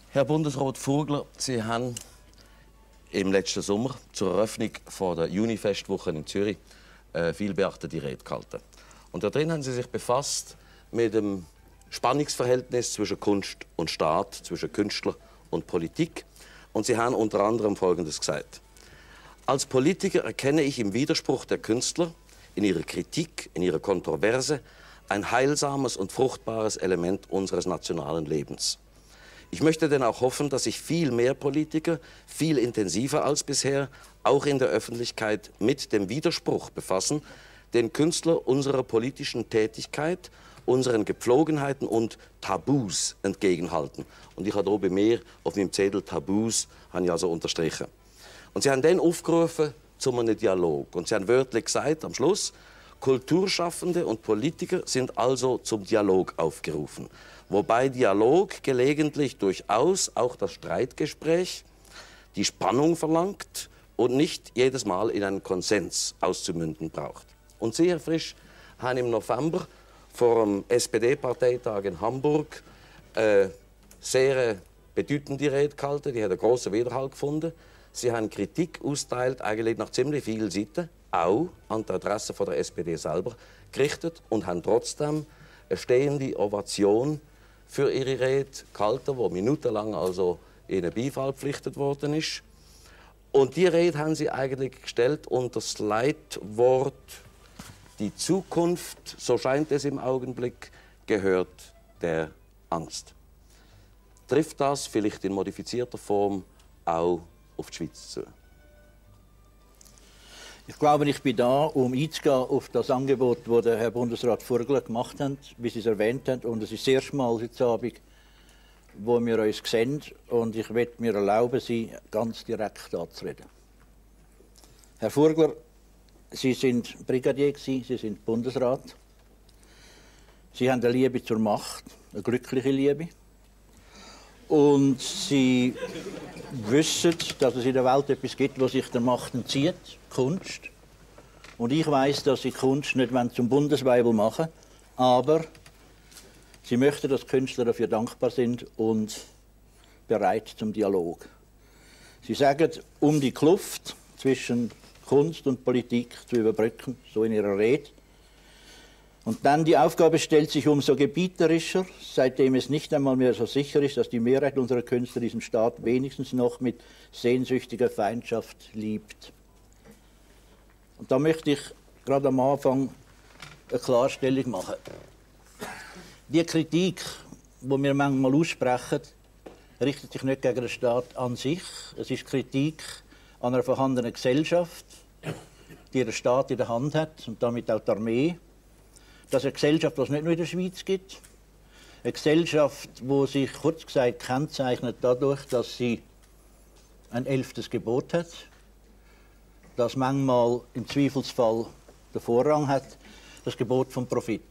Herr Bundesrat Vogler, Sie haben im letzten Sommer zur Eröffnung der Junifestwoche in Zürich viel beachtete Rede gehalten. Und darin haben Sie sich befasst mit dem Spannungsverhältnis zwischen Kunst und Staat, zwischen Künstler und Politik. Und Sie haben unter anderem Folgendes gesagt: Als Politiker erkenne ich im Widerspruch der Künstler, in ihrer Kritik, in ihrer Kontroverse, ein heilsames und fruchtbares Element unseres nationalen Lebens. Ich möchte denn auch hoffen, dass sich viel mehr Politiker, viel intensiver als bisher, auch in der Öffentlichkeit mit dem Widerspruch befassen, den Künstler unserer politischen Tätigkeit, unseren Gepflogenheiten und Tabus entgegenhalten. Und ich habe hier bei mir auf meinem Zettel Tabus, habe ich also unterstrichen. Und Sie haben dann aufgerufen zu einem Dialog. Und Sie haben wörtlich gesagt am Schluss: Kulturschaffende und Politiker sind also zum Dialog aufgerufen. Wobei Dialog gelegentlich durchaus auch das Streitgespräch, die Spannung verlangt und nicht jedes Mal in einen Konsens auszumünden braucht. Und Sie, Herr Frisch, haben im November vor dem SPD-Parteitag in Hamburg sehr bedeutende Rede gehalten, die hat einen grossen Widerhall gefunden. Sie haben Kritik ausgeteilt, eigentlich nach ziemlich vielen Seiten, auch an die Adresse der SPD selber gerichtet, und haben trotzdem eine stehende Ovation für ihre Rede gehalten, die minutenlang also ihnen Beifall gepflichtet worden ist. Und die Rede haben sie eigentlich gestellt unter das Leitwort: Die Zukunft, so scheint es im Augenblick, gehört der Angst. Trifft das vielleicht in modifizierter Form auch auf die Schweiz zu? Ich glaube, ich bin da, um einzugehen auf das Angebot, das der Herr Bundesrat Vogler gemacht hat, wie Sie es erwähnt haben. Und es ist das erste Mal heute Abend, wo wir uns sehen. Und ich möchte mir erlauben, Sie ganz direkt anzureden. Herr Vogler, Sie sind Brigadier, Sie sind Bundesrat. Sie haben eine Liebe zur Macht, eine glückliche Liebe. Und Sie wissen, dass es in der Welt etwas gibt, was sich der Macht entzieht, Kunst. Und ich weiß, dass Sie Kunst nicht zum Bundesweibel machen wollen, aber Sie möchten, dass Künstler dafür dankbar sind und bereit zum Dialog. Sie sagen, um die Kluft zwischen Kunst und Politik zu überbrücken, so in Ihrer Rede. Und dann die Aufgabe stellt sich umso gebieterischer, seitdem es nicht einmal mehr so sicher ist, dass die Mehrheit unserer Künstler diesen Staat wenigstens noch mit sehnsüchtiger Feindschaft liebt. Und da möchte ich gerade am Anfang eine Klarstellung machen. Die Kritik, die wir manchmal aussprechen, richtet sich nicht gegen den Staat an sich. Es ist Kritik an einer vorhandenen Gesellschaft, die der Staat in der Hand hat und damit auch die Armee. Das ist eine Gesellschaft, die es nicht nur in der Schweiz gibt. Eine Gesellschaft, die sich, kurz gesagt, kennzeichnet dadurch, dass sie ein 11. Gebot hat, das manchmal im Zweifelsfall den Vorrang hat, das Gebot vom Profit.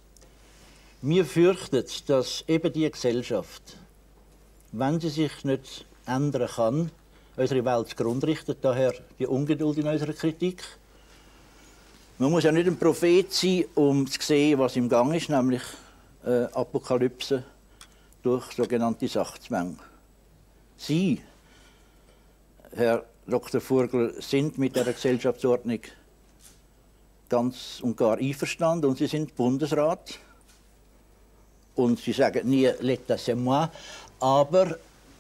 Wir fürchten, dass eben diese Gesellschaft, wenn sie sich nicht ändern kann, unsere Welt zugrunde richtet. Daher die Ungeduld in unserer Kritik. Man muss ja nicht ein Prophet sein, um zu sehen, was im Gang ist, nämlich Apokalypse durch sogenannte Sachzwänge. Sie, Herr Dr. Vogler, sind mit der Gesellschaftsordnung ganz und gar einverstanden und Sie sind Bundesrat. Und Sie sagen nie «L'État c'est moi», aber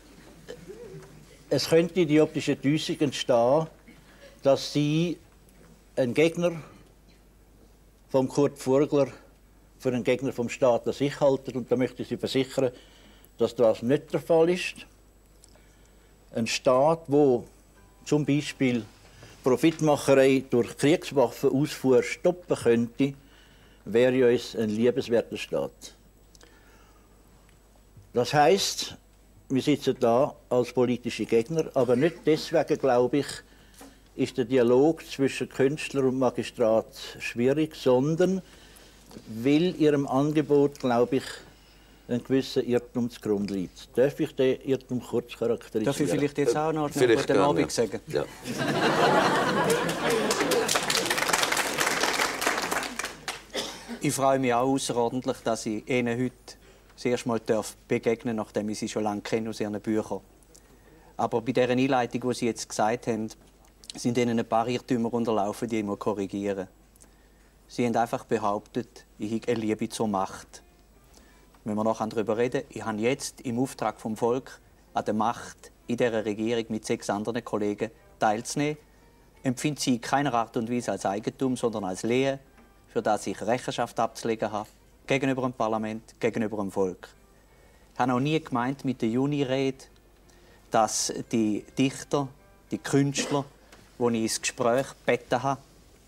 es könnte die optische Täuschung entstehen, dass Sie ein Gegner von Kurt Vogler für einen Gegner vom Staat an sich halten. Und da möchte ich Sie versichern, dass das nicht der Fall ist. Ein Staat, wo zum Beispiel Profitmacherei durch Kriegswaffenausfuhr stoppen könnte, wäre uns ein liebenswerter Staat. Das heisst, wir sitzen da als politische Gegner, aber nicht deswegen, glaube ich, ist der Dialog zwischen Künstler und Magistrat schwierig, sondern weil Ihrem Angebot, glaube ich, ein gewisser Irrtum zugrunde liegt. Darf ich den Irrtum kurz charakterisieren? Darf ich vielleicht jetzt auch noch guten Abend sagen? Ja. Ich freue mich auch außerordentlich, dass ich Ihnen heute das erste Mal begegnen, nachdem ich sie schon lange kenne aus ihren Büchern. Aber bei dieser Einleitung, die Sie jetzt gesagt haben, sind Ihnen ein paar Irrtümer unterlaufen, die ich korrigieren muss. Sie haben einfach behauptet, ich habe eine Liebe zur Macht. Wenn wir nachher darüber reden, ich habe jetzt im Auftrag vom Volk an der Macht in dieser Regierung mit 6 anderen Kollegen teilzunehmen, empfinde sie in keiner Art und Weise als Eigentum, sondern als Lehen, für das ich Rechenschaft abzulegen habe, gegenüber dem Parlament, gegenüber dem Volk. Ich habe auch nie gemeint mit der Juni-Rede, dass die Dichter, die Künstler, die ich ins Gespräch gebeten habe,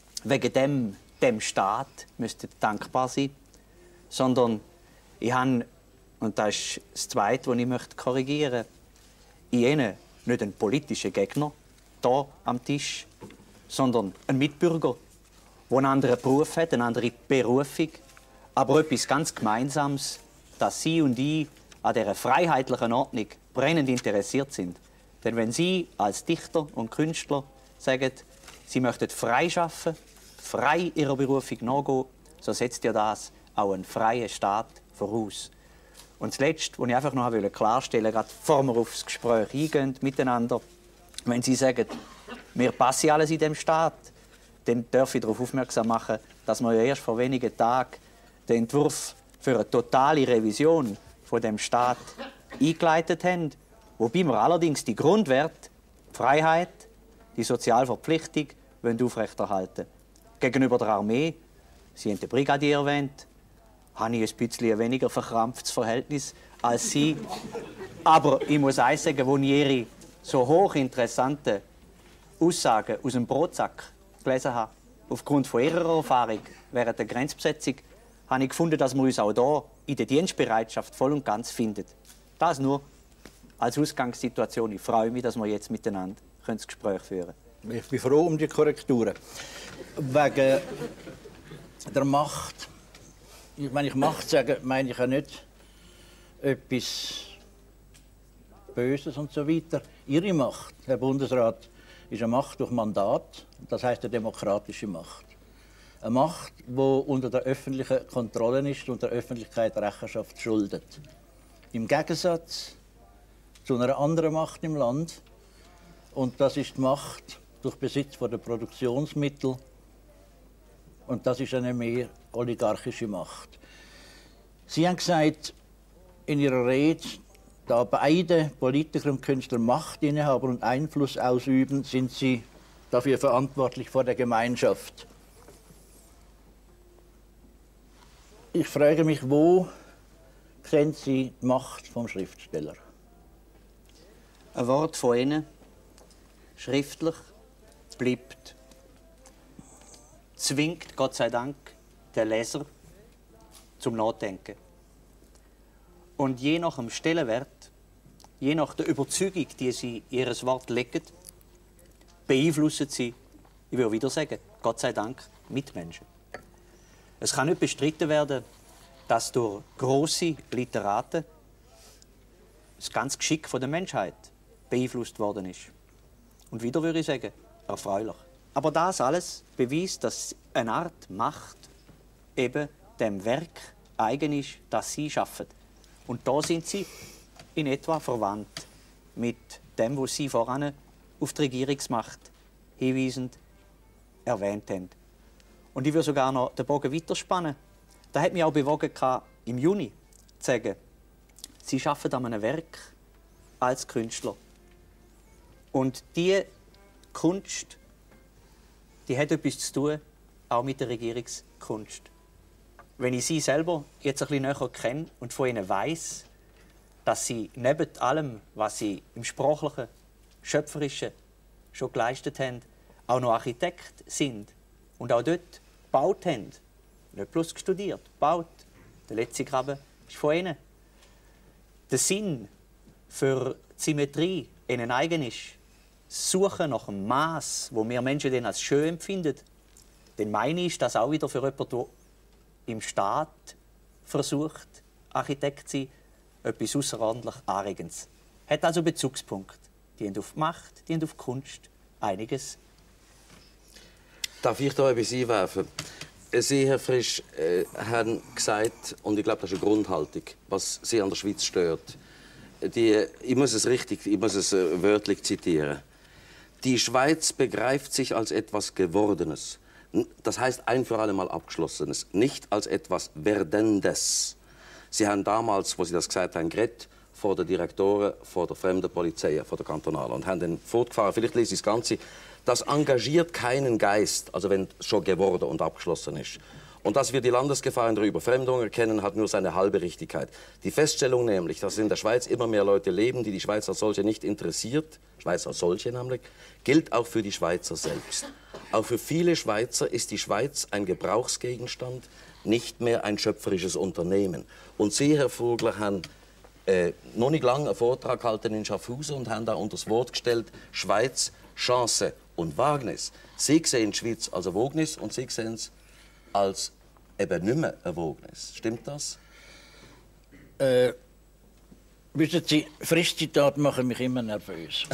wegen dem Staat müssten dankbar sein, sondern ich habe, und das ist das Zweite, was ich korrigieren möchte, in ihnen nicht einen politischen Gegner, hier am Tisch, sondern einen Mitbürger, der einen anderen Beruf hat, eine andere Berufung, aber etwas ganz Gemeinsames, dass Sie und ich an dieser freiheitlichen Ordnung brennend interessiert sind. Denn wenn Sie als Dichter und Künstler sagen, Sie möchten frei arbeiten, frei Ihrer Berufung nachgehen, so setzt ihr das auch einen freien Staat voraus. Und das Letzte, was ich einfach noch klarstellen wollte, gerade bevor wir aufs Gespräch eingehen miteinander, wenn Sie sagen, wir passen alles in dem Staat, dann darf ich darauf aufmerksam machen, dass wir ja erst vor wenigen Tagen den Entwurf für eine totale Revision von dem Staat eingeleitet haben, wobei wir allerdings die Grundwerte, die Freiheit, die Sozialverpflichtung aufrechterhalten. Gegenüber der Armee, Sie haben den Brigadier erwähnt, habe ich ein bisschen weniger verkrampftes Verhältnis als Sie. Aber ich muss auch sagen, als ich Ihre so hochinteressanten Aussagen aus dem Brotsack gelesen habe, aufgrund von Ihrer Erfahrung während der Grenzbesetzung, habe ich gefunden, dass wir uns auch hier in der Dienstbereitschaft voll und ganz finden. Das nur als Ausgangssituation. Ich freue mich, dass wir jetzt miteinander das Gespräch führen können. Ich bin froh um die Korrekturen. Wegen der Macht. Wenn ich Macht sage, meine ich ja nicht etwas Böses und so weiter. Ihre Macht, Herr Bundesrat, ist eine Macht durch Mandat, das heißt eine demokratische Macht. Eine Macht, die unter der öffentlichen Kontrolle ist und der Öffentlichkeit Rechenschaft schuldet. Im Gegensatz zu einer anderen Macht im Land, und das ist die Macht durch Besitz von der Produktionsmittel, und das ist eine mehr oligarchische Macht. Sie haben gesagt in Ihrer Rede, da beide Politiker und Künstler Macht innehaben und Einfluss ausüben, sind sie dafür verantwortlich vor der Gemeinschaft. Ich frage mich, wo sehen Sie die Macht vom Schriftsteller? Ein Wort von Ihnen, schriftlich, bleibt, zwingt, Gott sei Dank, den Leser zum Nachdenken. Und je nach dem Stellenwert, je nach der Überzeugung, die sie in ihr Wort legen, beeinflussen sie, ich will wieder sagen, Gott sei Dank, Mitmenschen. Es kann nicht bestritten werden, dass durch grosse Literaten das ganze Geschick der Menschheit beeinflusst worden ist. Und wieder würde ich sagen, erfreulich. Aber das alles beweist, dass eine Art Macht eben dem Werk eigen ist, das sie schaffen. Und da sind sie in etwa verwandt mit dem, was sie voran auf die Regierungsmacht hinweisend erwähnt haben. Und ich würde sogar noch den Bogen weiterspannen. Da hat mich auch bewogen, im Juni zu sagen, sie arbeiten an einem Werk als Künstler. Und diese Kunst, die hat etwas zu tun, auch mit der Regierungskunst. Wenn ich sie selber jetzt ein bisschen näher kenne und von ihnen weiss, dass sie neben allem, was sie im Sprachlichen, Schöpferischen schon geleistet haben, auch noch Architekt sind und auch dort gebaut haben. Nicht bloß studiert, gebaut. Der letzte Graben ist von ihnen. Der Sinn für die Symmetrie ihnen eigen ist. Das Suchen nach dem Maß, wo wir Menschen den als schön empfinden, dann meine ich, das auch wieder für jemanden, der im Staat versucht, Architekt zu sein, etwas außerordentlich Anregendes. Hat also Bezugspunkt. Die haben auf die Macht, die haben auf die Kunst einiges. Darf ich da etwas einwerfen? Sie, Herr Frisch, haben gesagt, und ich glaube, das ist eine Grundhaltung, was Sie an der Schweiz stört. Ich muss es wörtlich zitieren. Die Schweiz begreift sich als etwas Gewordenes. Das heißt ein für alle Mal Abgeschlossenes, nicht als etwas Werdendes. Sie haben damals, wo Sie das gesagt haben, geredet vor den Direktoren, vor der fremden Polizei, vor der Kantonalen und haben dann fortgefahren. Vielleicht lese ich das Ganze. Das engagiert keinen Geist, also wenn es schon geworden und abgeschlossen ist. Und dass wir die Landesgefahr in der Überfremdung erkennen, hat nur seine halbe Richtigkeit. Die Feststellung nämlich, dass in der Schweiz immer mehr Leute leben, die die Schweiz als solche nicht interessiert, Schweiz als solche nämlich, gilt auch für die Schweizer selbst. Auch für viele Schweizer ist die Schweiz ein Gebrauchsgegenstand, nicht mehr ein schöpferisches Unternehmen. Und Sie, Herr Vogler, haben noch nicht lange einen Vortrag gehalten in Schaffhausen und haben da unter das Wort gestellt, Schweiz, Chance und Wagnis. Sie sehen die Schweiz als ein Wagnis und Sie sehen es als eben nicht mehr ein Wagnis. Stimmt das? Wissen Sie, Frischzitate machen mich immer nervös.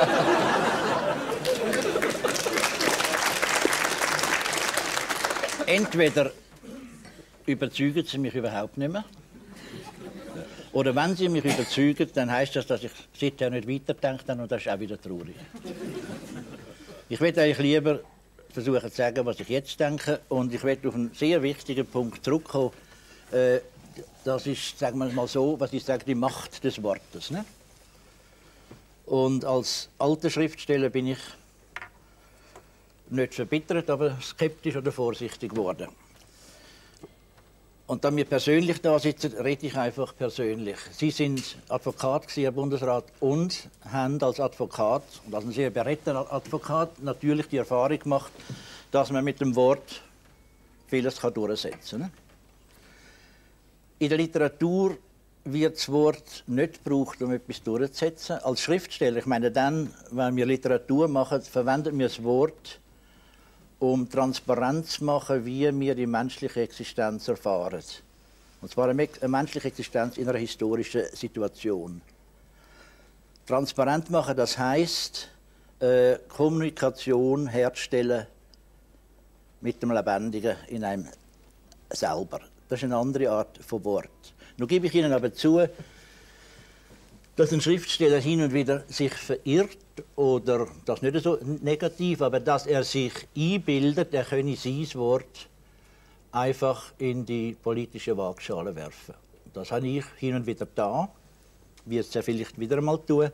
Entweder überzeugen Sie mich überhaupt nicht mehr, oder wenn Sie mich überzeugen, dann heisst das, dass ich seither nicht weiterdenke und das ist auch wieder traurig. Ich würde eigentlich lieber versuchen zu sagen, was ich jetzt denke, und ich werde auf einen sehr wichtigen Punkt zurückkommen. Das ist, sagen wir mal so, was ich sage, die Macht des Wortes. Ne? Und als alter Schriftsteller bin ich nicht verbittert, aber skeptisch oder vorsichtig geworden. Und da wir persönlich da sitzen, rede ich einfach persönlich. Sie sind Advokat gewesen, Herr Bundesrat, und haben als Advokat, und als ein sehr beredter Advokat, natürlich die Erfahrung gemacht, dass man mit dem Wort vieles durchsetzen kann. In der Literatur wird das Wort nicht gebraucht, um etwas durchzusetzen. Als Schriftsteller, ich meine, dann, wenn wir Literatur machen, verwenden wir das Wort, um transparent zu machen, wie wir die menschliche Existenz erfahren. Und zwar eine menschliche Existenz in einer historischen Situation. Transparent machen, das heisst, Kommunikation herstellen mit dem Lebendigen in einem selber. Das ist eine andere Art von Wort. Nun gebe ich Ihnen aber zu, dass ein Schriftsteller hin und wieder sich verirrt, oder das nicht so negativ, aber dass er sich einbildet, er könne sein Wort einfach in die politische Waagschale werfen. Das habe ich hin und wieder da, wie es ja vielleicht wieder einmal tun.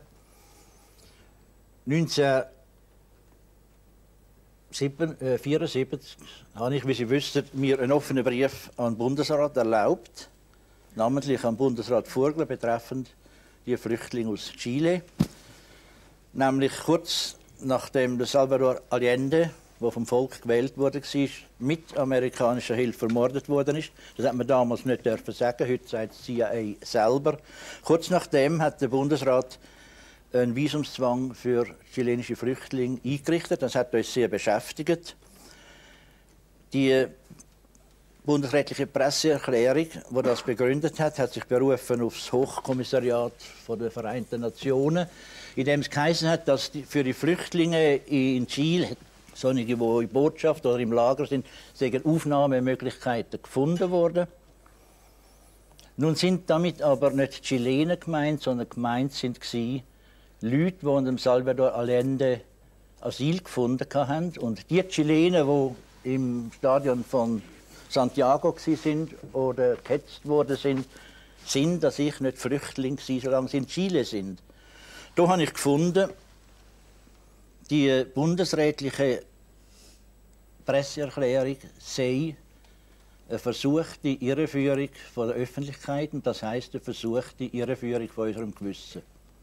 1974 habe ich, wie Sie wissen, mir einen offenen Brief an den Bundesrat erlaubt, namentlich an Bundesrat Vogler betreffend die Flüchtlinge aus Chile. Nämlich kurz nachdem Salvador Allende, der vom Volk gewählt wurde, mit amerikanischer Hilfe ermordet worden ist. Das hat man damals nicht dürfen sagen, heute sagt die CIA selber. Kurz nachdem hat der Bundesrat einen Visumszwang für chilenische Flüchtlinge eingerichtet. Das hat uns sehr beschäftigt. Die bundesrechtliche Presseerklärung, die das begründet hat, hat sich berufen auf das Hochkommissariat der Vereinten Nationen, in dem es geheißen hat, dass für die Flüchtlinge in Chile, solche, die in Botschaft oder im Lager sind, sagen Aufnahmemöglichkeiten gefunden worden. Nun sind damit aber nicht Chilenen gemeint, sondern gemeint sind Leute, die unter Salvador Allende Asyl gefunden haben. Und die Chilenen, die im Stadion von Santiago sind oder gehetzt worden sind dass ich nicht Flüchtling war, solange sie in Chile sind. Da habe ich gefunden, die bundesrätliche Presseerklärung sei eine versuchte Irreführung von der Öffentlichkeit, und das heisst eine versuchte Irreführung von unserem Gewissen.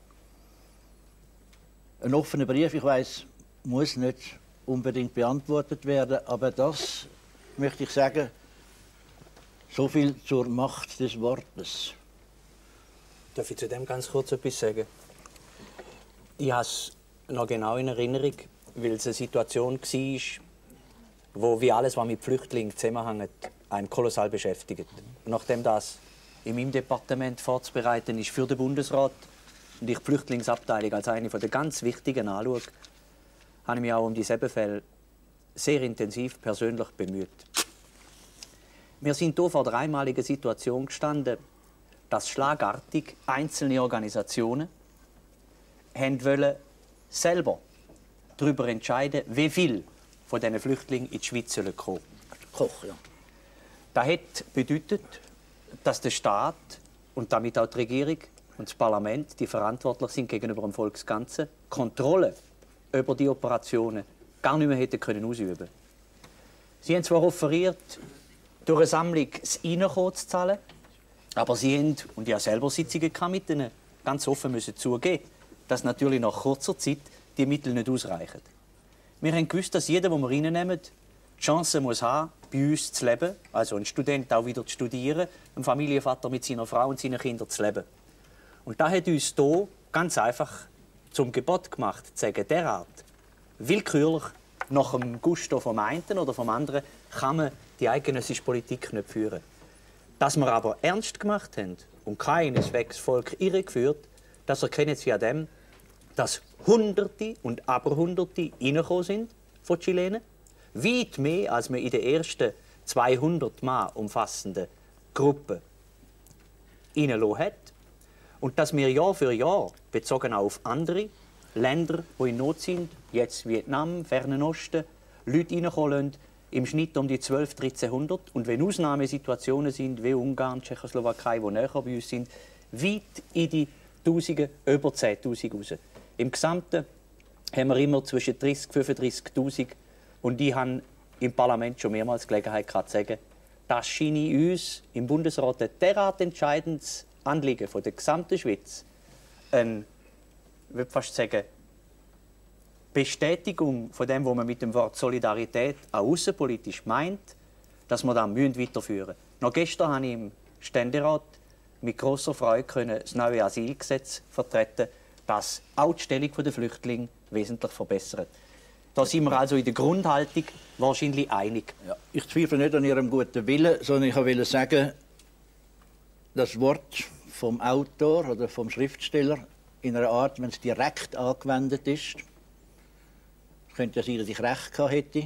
Ein offener Brief, ich weiss, muss nicht unbedingt beantwortet werden, aber das möchte ich sagen, so viel zur Macht des Wortes. Darf ich zu dem ganz kurz etwas sagen? Ich habe es noch genau in Erinnerung, weil es eine Situation war, wo wie alles, was mit Flüchtlingen zusammenhängt, einen kolossal beschäftigt. Nachdem das in meinem Departement vorzubereiten ist für den Bundesrat und ich die Flüchtlingsabteilung als eine der ganz wichtigen anschaue, habe ich mich auch um dieselben Fälle sehr intensiv persönlich bemüht. Wir sind hier vor der einmaligen Situation gestanden, dass schlagartig einzelne Organisationen wollen selber darüber entscheiden, wie viel von diesen Flüchtlingen in die Schweiz kommen sollen. Koch, ja. Das hat bedeutet, dass der Staat und damit auch die Regierung und das Parlament, die verantwortlich sind gegenüber dem Volksganzen, Kontrolle über die Operationen gar nicht mehr hätten können ausüben. Sie haben zwar offeriert, durch eine Sammlung das Einkommen zu zahlen, aber sie haben, und ich habe selber Sitzungen mit ihnen, ganz offen müssen zugeben, dass natürlich nach kurzer Zeit die Mittel nicht ausreichen. Wir haben gewusst, dass jeder, den wir reinnehmen, die Chance muss haben, bei uns zu leben, also ein Student auch wieder zu studieren, ein Familienvater mit seiner Frau und seinen Kindern zu leben. Und das hat uns hier ganz einfach zum Gebot gemacht, zu sagen, derart willkürlich nach dem Gusto vom einen oder vom anderen kann man die eidgenössische Politik nicht führen. Dass wir aber ernst gemacht haben und keineswegs das Volk irregeführt, das erkennen Sie an dem, dass Hunderte und Aberhunderte reingekommen sind von Chilenen. Weit mehr, als man in der ersten 200 Mann umfassenden Gruppe reingelassen hat. Und dass wir Jahr für Jahr, bezogen auch auf andere Länder, die in Not sind, jetzt Vietnam, Fernen Osten, Leute reinkommen lassen, im Schnitt um die 1200, 1300. Und wenn Ausnahmesituationen sind, wie Ungarn, Tschechoslowakei, die näher bei uns sind, weit in die Tausende, über 10'000 raus. Im Gesamten haben wir immer zwischen 30.000 und 35'000. Und ich habe im Parlament schon mehrmals Gelegenheit gehabt, zu sagen, das scheine uns im Bundesrat ein derart entscheidendes Anliegen von der gesamten Schweiz, ich würde fast sagen, Bestätigung von dem, was man mit dem Wort Solidarität auch außenpolitisch meint, dass wir das weiterführen müssen. Noch gestern habe ich im Ständerat mit grosser Freude das neue Asylgesetz vertreten, das auch die Stellung der Flüchtlinge wesentlich verbessert. Da sind wir also in der Grundhaltung wahrscheinlich einig. Ja, ich zweifle nicht an Ihrem guten Willen, sondern ich wollte sagen, das Wort vom Autor oder vom Schriftsteller in einer Art, wenn es direkt angewendet ist, könnte ja sein, dass ich recht gehabt hätte,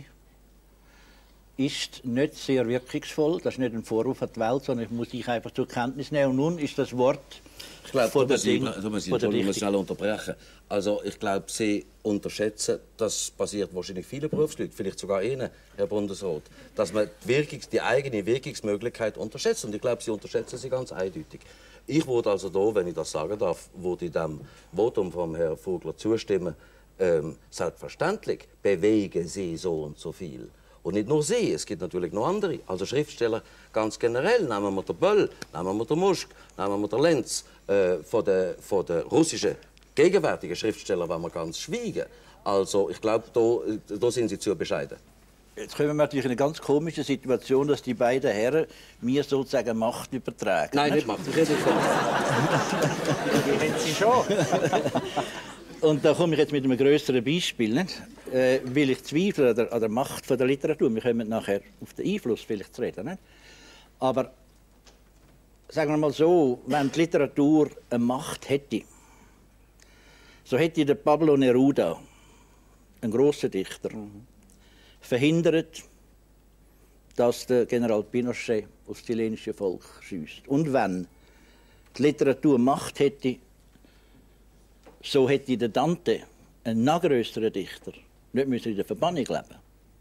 ist nicht sehr wirkungsvoll. Das ist nicht ein Vorwurf an die Welt, sondern ich muss ich einfach zur Kenntnis nehmen. Und nun ist das Wort ich glaube, du musst schnell unterbrechen. Also ich glaube, Sie unterschätzen, das passiert wahrscheinlich vielen Berufsleuten, vielleicht sogar Ihnen, Herr Bundesrat, dass man die eigene Wirkungsmöglichkeit unterschätzt. Und ich glaube, Sie unterschätzen sie ganz eindeutig. Ich würde also da, wenn ich das sagen darf, würde ich dem Votum von Herrn Vogler zustimmen. Selbstverständlich bewegen Sie so und so viel. Und nicht nur Sie, es gibt natürlich noch andere. Also Schriftsteller ganz generell. Nehmen wir den Böll, nehmen wir den Muschk, nehmen wir den Lenz. Von den russischen gegenwärtigen Schriftstellern wollen wir ganz schweigen. Also ich glaube, da sind Sie zu bescheiden. Jetzt kommen wir natürlich in eine ganz komische Situation, dass die beiden Herren mir sozusagen Macht übertragen. Nein, nicht Macht. Ich rede nicht von Die haben Sie schon. Und da komme ich jetzt mit einem grösseren Beispiel, nicht? Weil ich zweifle an der Macht der Literatur. Wir kommen nachher auf den Einfluss vielleicht zu reden. Nicht? Aber sagen wir mal so, wenn die Literatur eine Macht hätte, so hätte der Pablo Neruda, ein grosser Dichter, verhindert, dass der General Pinochet auf das chilenische Volk schiesst. Und wenn die Literatur Macht hätte, so hätte der Dante, ein noch grösserer Dichter, nicht in der Verbannung leben.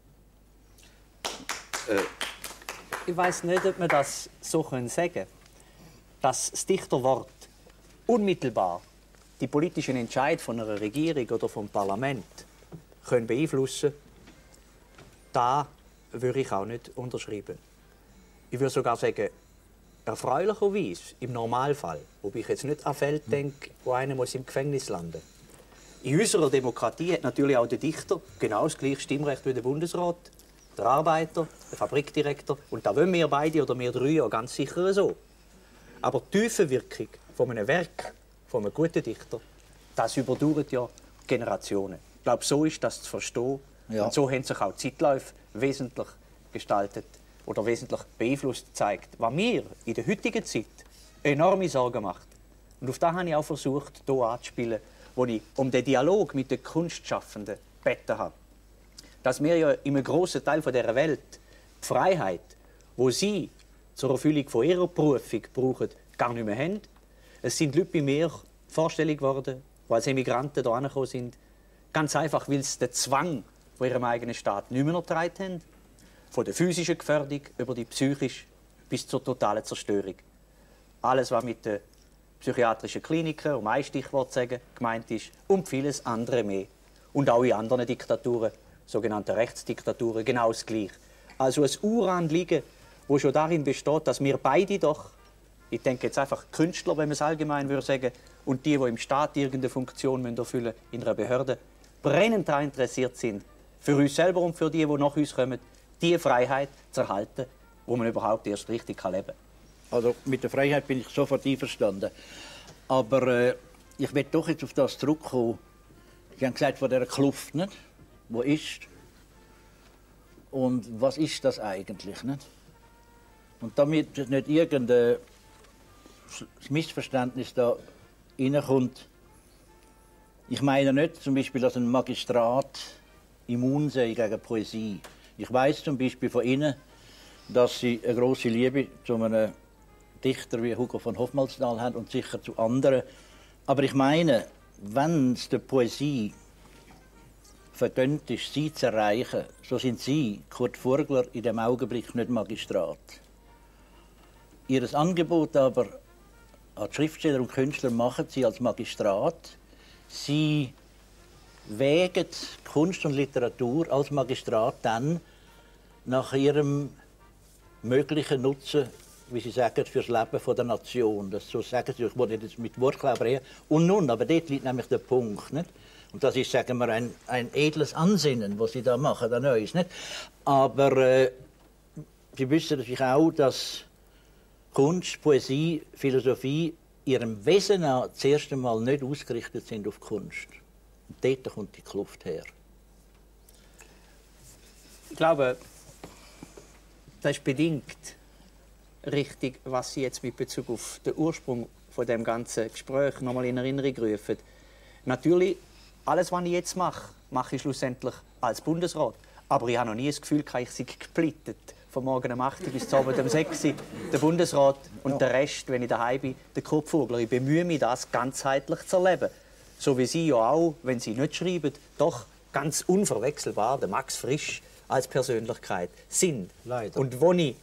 Ich weiß nicht, ob man das so sagen kann, dass das Dichterwort unmittelbar die politischen Entscheidungen von einer Regierung oder vom Parlament können beeinflussen können. Da würde ich auch nicht unterschreiben. Ich würde sogar sagen, erfreulicherweise im Normalfall, wobei ich jetzt nicht an Fälle denke, wo einer muss im Gefängnis landen muss. In unserer Demokratie hat natürlich auch der Dichter genau das gleiche Stimmrecht wie der Bundesrat, der Arbeiter, der Fabrikdirektor. Und da wollen wir beide oder wir drei ja ganz sicher so. Aber die tiefe Wirkung von einem Werk, von einem guten Dichter, das überdauert ja Generationen. Ich glaube, so ist das zu verstehen. Ja. Und so haben sich auch die Zeitläufe wesentlich gestaltet oder wesentlich beeinflusst gezeigt. Was mir in der heutigen Zeit enorme Sorgen macht. Und auf das habe ich auch versucht, hier anzuspielen, wo ich um den Dialog mit den Kunstschaffenden gebeten habe. Dass wir ja in einem grossen Teil dieser Welt die Freiheit, wo sie zur Erfüllung von ihrer Berufung brauchen, gar nicht mehr haben. Es sind Leute bei mir vorstellig geworden, die als Emigranten hierher gekommen sind. Ganz einfach, weil sie den Zwang von ihrem eigenen Staat nicht mehr ertragen haben. Von der physischen Gefährdung über die psychische bis zur totalen Zerstörung. Alles, was mit den psychiatrischen Kliniken, um ein Stichwort zu sagen, gemeint ist, und vieles andere mehr. Und auch in anderen Diktaturen, sogenannten Rechtsdiktaturen, genau das Gleiche. Also ein Uranliegen, das schon darin besteht, dass wir beide doch, ich denke jetzt einfach Künstler, wenn man es allgemein würde sagen, und die im Staat irgendeine Funktion erfüllen müssen, in einer Behörde, brennend daran interessiert sind, für uns selber und für die nach uns kommen, die Freiheit zu erhalten, wo man überhaupt erst richtig leben kann. Also mit der Freiheit bin ich sofort einverstanden. Aber ich will doch jetzt auf das zurückkommen. Sie haben gesagt, von dieser Kluft, nicht? Wo ist? Und was ist das eigentlich? Nicht? Und damit nicht irgendein Missverständnis da reinkommt. Ich meine nicht zum Beispiel, dass ein Magistrat immun sei gegen Poesie. Ich weiß zum Beispiel von Ihnen, dass Sie eine grosse Liebe zu einem Dichter wie Hugo von Hofmannsthal haben und sicher zu anderen. Aber ich meine, wenn es der Poesie vergönnt ist, sie zu erreichen, so sind Sie, Kurt Furgler, in dem Augenblick nicht Magistrat. Ihr Angebot aber an die Schriftsteller und Künstler machen Sie als Magistrat. Sie wägen Kunst und Literatur als Magistrat dann nach ihrem möglichen Nutzen, wie Sie sagen, für das Leben der Nation. Das so sagen Sie, ich wollte jetzt mit Wortklauberei. Und nun, aber dort liegt nämlich der Punkt. Nicht? Und das ist, sagen wir, ein edles Ansinnen, was Sie da machen an uns. Nicht? Aber Sie wissen natürlich auch, dass Kunst, Poesie, Philosophie ihrem Wesen nach das erste Mal nicht ausgerichtet sind auf Kunst. Und dort kommt die Kluft her. Ich glaube, das ist bedingt richtig, was Sie jetzt mit Bezug auf den Ursprung von dem ganzen Gespräch nochmal in Erinnerung rufen. Natürlich, alles, was ich jetzt mache, mache ich schlussendlich als Bundesrat. Aber ich habe noch nie das Gefühl, ich sei gesplittet. Von morgen um 8 Uhr bis zum Abend um 6 Uhr der Bundesrat und der Rest, wenn ich daheim bin, der Kurt Furgler. Ich bemühe mich, das ganzheitlich zu erleben. So wie Sie ja auch, wenn Sie nicht schreiben, doch ganz unverwechselbar der Max Frisch als Persönlichkeit sind. Leider. Und wo ich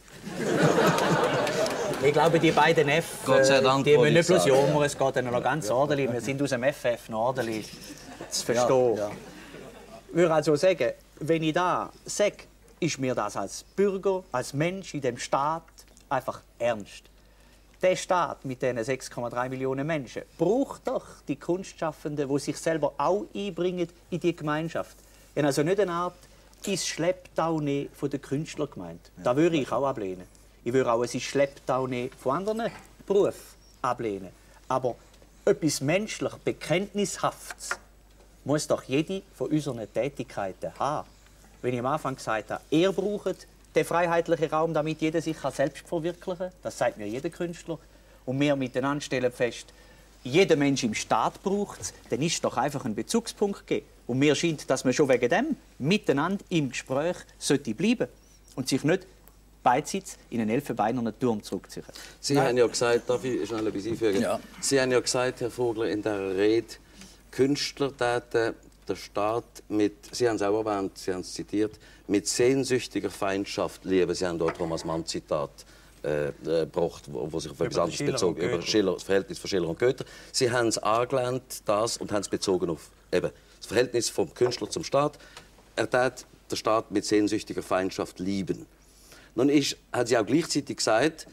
glaube, die beiden F, Gott sei Dank, die müssen nicht bloß jammern, es geht ihnen noch ganz ordentlich. Wir sind aus dem FF noch ordentlich zu verstehen. Ja. Ich würde also sagen, wenn ich da sage, ist mir das als Bürger, als Mensch in dem Staat einfach ernst. Der Staat mit diesen 6,3 Millionen Menschen braucht doch die Kunstschaffenden, die sich selber auch einbringen in die Gemeinschaft. Ich habe also nicht eine Art ins Schlepptau nehmen von den Künstlern gemeint. Das würde ich auch ablehnen. Ich würde auch ein Schlepptau nehmen von anderen Berufen ablehnen. Aber etwas menschlich Bekenntnishaftes muss doch jede von unseren Tätigkeiten haben. Wenn ich am Anfang gesagt habe, ihr braucht den freiheitlichen Raum, damit jeder sich selbst verwirklichen kann, das sagt mir jeder Künstler, und wir miteinander stellen fest, jeder Mensch im Staat braucht es, dann ist doch einfach ein Bezugspunkt gegeben. Und mir scheint, dass man schon wegen dem miteinander im Gespräch sollte bleiben und sich nicht beidseitig in einen elfenbeinernen Turm zurückziehen. Sie haben ja gesagt, darf ich schnell etwas einfügen? Ja. Sie haben ja gesagt, Herr Vogler, in der Rede, Künstler täten der Staat mit, Sie haben es auch erwähnt, Sie haben es zitiert, mit sehnsüchtiger Feindschaft lieben. Sie haben dort Thomas Mann-Zitat gebracht, wo sich auf etwas anderes bezog, über das Verhältnis von Schiller und Goethe. Sie haben es angelernt, das, und haben es bezogen auf eben, das Verhältnis vom Künstler zum Staat. Er tat den Staat mit sehnsüchtiger Feindschaft lieben. Nun hat sie auch gleichzeitig gesagt,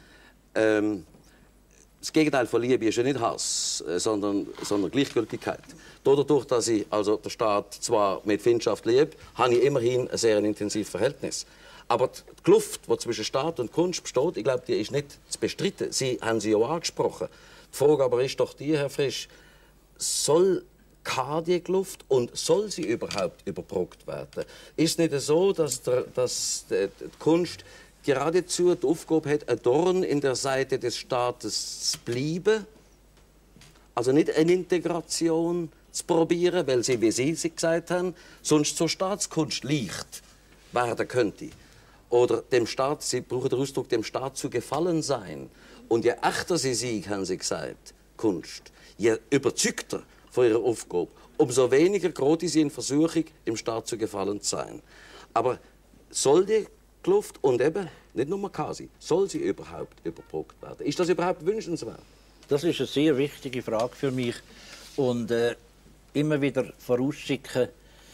das Gegenteil von Liebe ist ja nicht Hass, sondern Gleichgültigkeit. Dadurch, dass ich also den Staat zwar mit Feindschaft liebe, habe ich immerhin ein sehr intensives Verhältnis. Aber die Kluft, die zwischen Staat und Kunst besteht, ich glaube, die ist nicht zu bestreiten. Sie haben sie ja angesprochen. Die Frage aber ist doch die, Herr Frisch, soll die Kluft und soll sie überhaupt überbrückt werden? Ist es nicht so, dass die Kunst geradezu die Aufgabe hat, ein Dorn in der Seite des Staates zu bleiben? Also nicht eine Integration zu probieren, weil sie, wie Sie gesagt haben, sonst zur Staatskunst leicht werden könnte. oder dem Staat, Sie brauchen den Ausdruck, dem Staat zu gefallen sein. Und je echter sie sind, haben sie gesagt, Kunst, je überzeugter von ihrer Aufgabe, umso weniger groß ist sie in Versuchung, dem Staat zu gefallen zu sein. Aber soll die Kluft und eben, nicht nur Kasi, soll sie überhaupt überbrückt werden? Ist das überhaupt wünschenswert? Das ist eine sehr wichtige Frage für mich. Und immer wieder vorausschicken,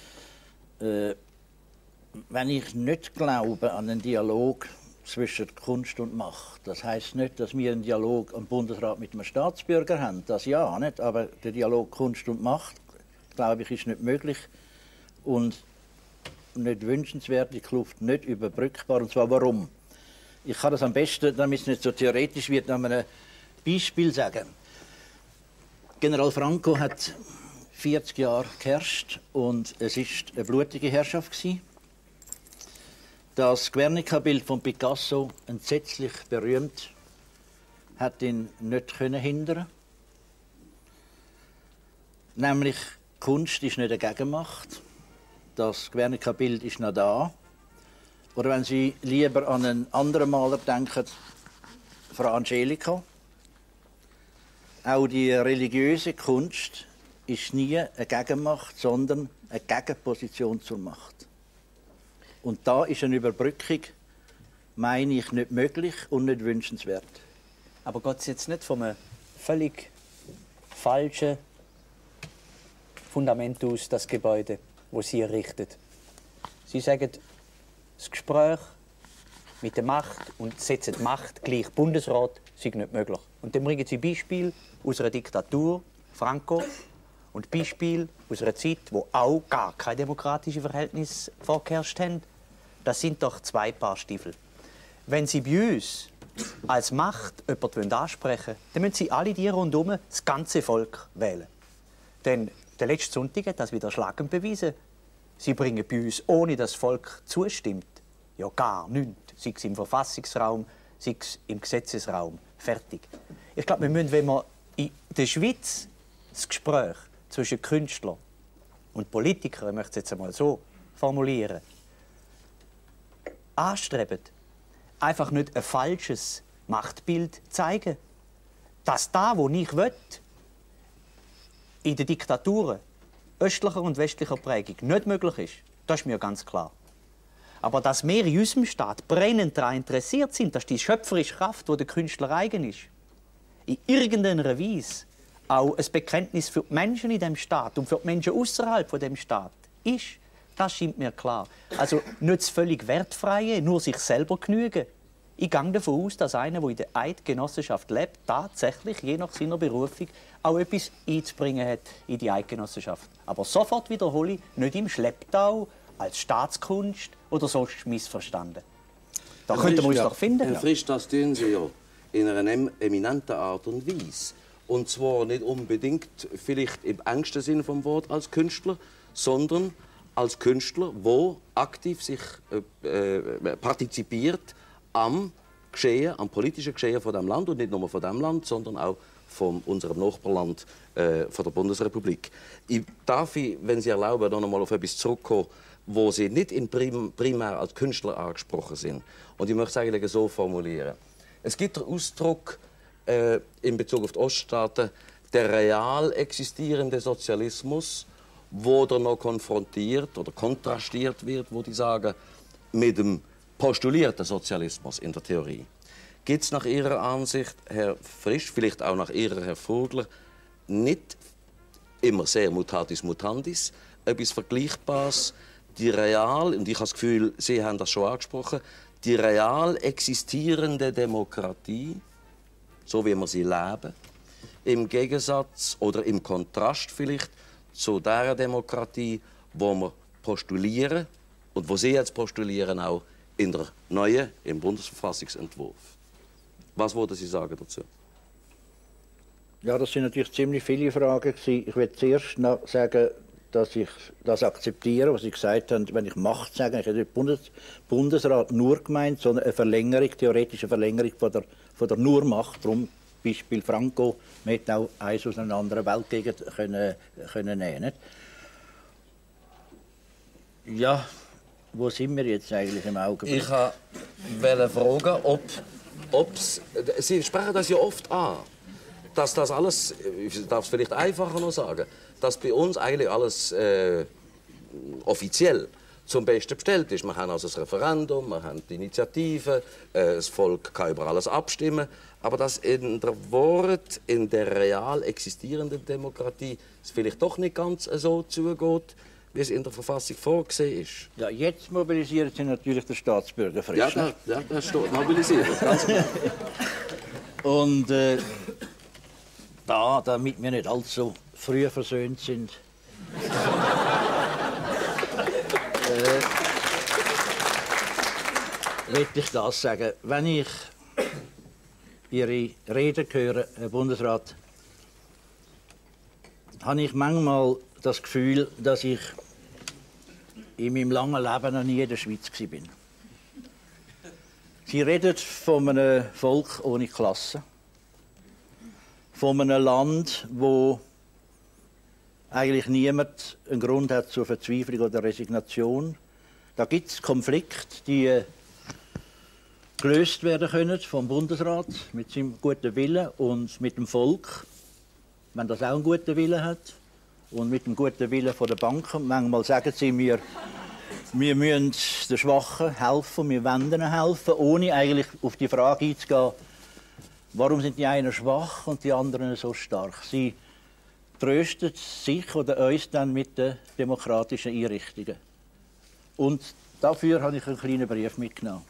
wenn ich nicht glaube an einen Dialog zwischen Kunst und Macht. Das heißt nicht, dass wir einen Dialog am Bundesrat mit einem Staatsbürger haben. Das ja nicht, aber der Dialog Kunst und Macht, glaube ich, ist nicht möglich und nicht wünschenswert, die Kluft nicht überbrückbar. Und zwar warum? Ich kann das am besten, damit es nicht so theoretisch wird, an einem Beispiel sagen. General Franco hat 40 Jahre geherrscht und es ist eine blutige Herrschaft gewesen. Das Guernica-Bild von Picasso, entsetzlich berühmt, hat ihn nicht hindern. Nämlich Kunst ist nicht eine Gegenmacht. Das Guernica-Bild ist noch da. Oder wenn Sie lieber an einen anderen Maler denken, Frau Angelica. Auch die religiöse Kunst ist nie eine Gegenmacht, sondern eine Gegenposition zur Macht. Und da ist eine Überbrückung, meine ich, nicht möglich und nicht wünschenswert. Aber geht es jetzt nicht von einem völlig falschen Fundament aus, das Gebäude, das Sie errichtet? Sie sagen, das Gespräch mit der Macht und setzen die Macht gleich Bundesrat sei nicht möglich. Und dann bringen Sie Beispiele aus einer Diktatur, Franco, und Beispiele aus einer Zeit, wo auch gar keine demokratischen Verhältnisse vorgeherrscht haben. Das sind doch zwei Paar Stiefel. Wenn Sie bei uns als Macht jemanden ansprechen wollen, dann müssen Sie alle die rundherum das ganze Volk wählen. Denn der letzte Sonntag hat das wieder schlagend bewiesen. Sie bringen bei uns, ohne dass das Volk zustimmt, ja gar nichts. Sei es im Verfassungsraum, sei es im Gesetzesraum. Fertig. Ich glaube, wir müssen, wenn wir in der Schweiz das Gespräch zwischen Künstlern und Politikern, ich möchte es jetzt einmal so formulieren, anstreben, einfach nicht ein falsches Machtbild zeigen. Dass da, wo ich will, in den Diktaturen östlicher und westlicher Prägung nicht möglich ist, das ist mir ganz klar. Aber dass wir in unserem Staat brennend daran interessiert sind, dass die schöpferische Kraft, die der Künstler eigen ist, in irgendeiner Weise auch ein Bekenntnis für die Menschen in diesem Staat und für die Menschen außerhalb von dem Staat ist, das scheint mir klar. Also nicht das völlig Wertfreie, nur sich selber genügen. Ich gehe davon aus, dass einer, der in der Eidgenossenschaft lebt, tatsächlich, je nach seiner Berufung, auch etwas einzubringen hat in die Eidgenossenschaft. Aber sofort wiederhole ich, nicht im Schlepptau, als Staatskunst oder sonst missverstanden. Da könnten wir uns doch finden. Herr Frisch, das tun Sie ja in einer eminenten Art und Weise. Und zwar nicht unbedingt, vielleicht im engsten Sinne vom Wort, als Künstler, sondern als Künstler, der aktiv sich partizipiert am Geschehen, am politischen Geschehen von diesem Land. Und nicht nur von diesem Land, sondern auch von unserem Nachbarland, von der Bundesrepublik. Ich darf, wenn Sie erlauben, noch einmal auf etwas zurückkommen, wo Sie nicht primär als Künstler angesprochen sind. Und ich möchte es eigentlich so formulieren. Es gibt den Ausdruck in Bezug auf die Oststaaten, der real existierende Sozialismus, wo der noch konfrontiert oder kontrastiert wird, wo die sagen, mit dem postulierten Sozialismus in der Theorie. Gibt es nach Ihrer Ansicht, Herr Frisch, vielleicht auch nach Ihrer, Herr Vogler, nicht immer sehr mutatis mutandis, etwas Vergleichbares, die real, und ich habe das Gefühl, Sie haben das schon angesprochen, die real existierende Demokratie, so wie wir sie leben, im Gegensatz oder im Kontrast vielleicht zu der Demokratie, wo wir postulieren und wo Sie jetzt postulieren auch in der neuen, im Bundesverfassungsentwurf. Was würden Sie sagen dazu? Ja, das sind natürlich ziemlich viele Fragen. Ich will zuerst noch sagen, dass ich das akzeptiere, was Sie gesagt haben, wenn ich Macht sage. Ich habe den Bundesrat nur gemeint, sondern eine Verlängerung, theoretische Verlängerung von der Nur-Macht. Darum Beispiel Franco, man hätte auch eins aus einer anderen Weltgegend können nehmen. Ja, wo sind wir jetzt eigentlich im Augenblick? Ich wollte fragen, ob's, Sie sprechen das ja oft an, dass das alles, ich darf es vielleicht einfacher noch sagen, dass bei uns eigentlich alles offiziell zum Besten bestellt ist. Wir haben also das Referendum, wir haben die Initiative, das Volk kann über alles abstimmen. Aber dass in der real existierenden Demokratie es vielleicht doch nicht ganz so zugeht, wie es in der Verfassung vorgesehen ist. Ja, jetzt mobilisiert sie natürlich der Staatsbürger frisch. Ja, das steht mobilisiert. Ganz genau. Und damit wir nicht allzu früh versöhnt sind, möchte ich das sagen. Wenn ich Ihre Rede höre, Herr Bundesrat, habe ich manchmal das Gefühl, dass ich in meinem langen Leben noch nie in der Schweiz war. Sie reden von einem Volk ohne Klasse, von einem Land, wo eigentlich niemand einen Grund hat zur Verzweiflung oder Resignation. Da gibt es Konflikte, die gelöst werden können vom Bundesrat mit seinem guten Willen und mit dem Volk, wenn das auch einen guten Willen hat, und mit dem guten Willen der Banken. Manchmal sagen sie mir, wir müssen den Schwachen helfen, wir wollen ihnen helfen, ohne eigentlich auf die Frage einzugehen, warum sind die einen schwach und die anderen so stark. Sie trösten sich oder uns dann mit den demokratischen Einrichtungen. Und dafür habe ich einen kleinen Brief mitgenommen.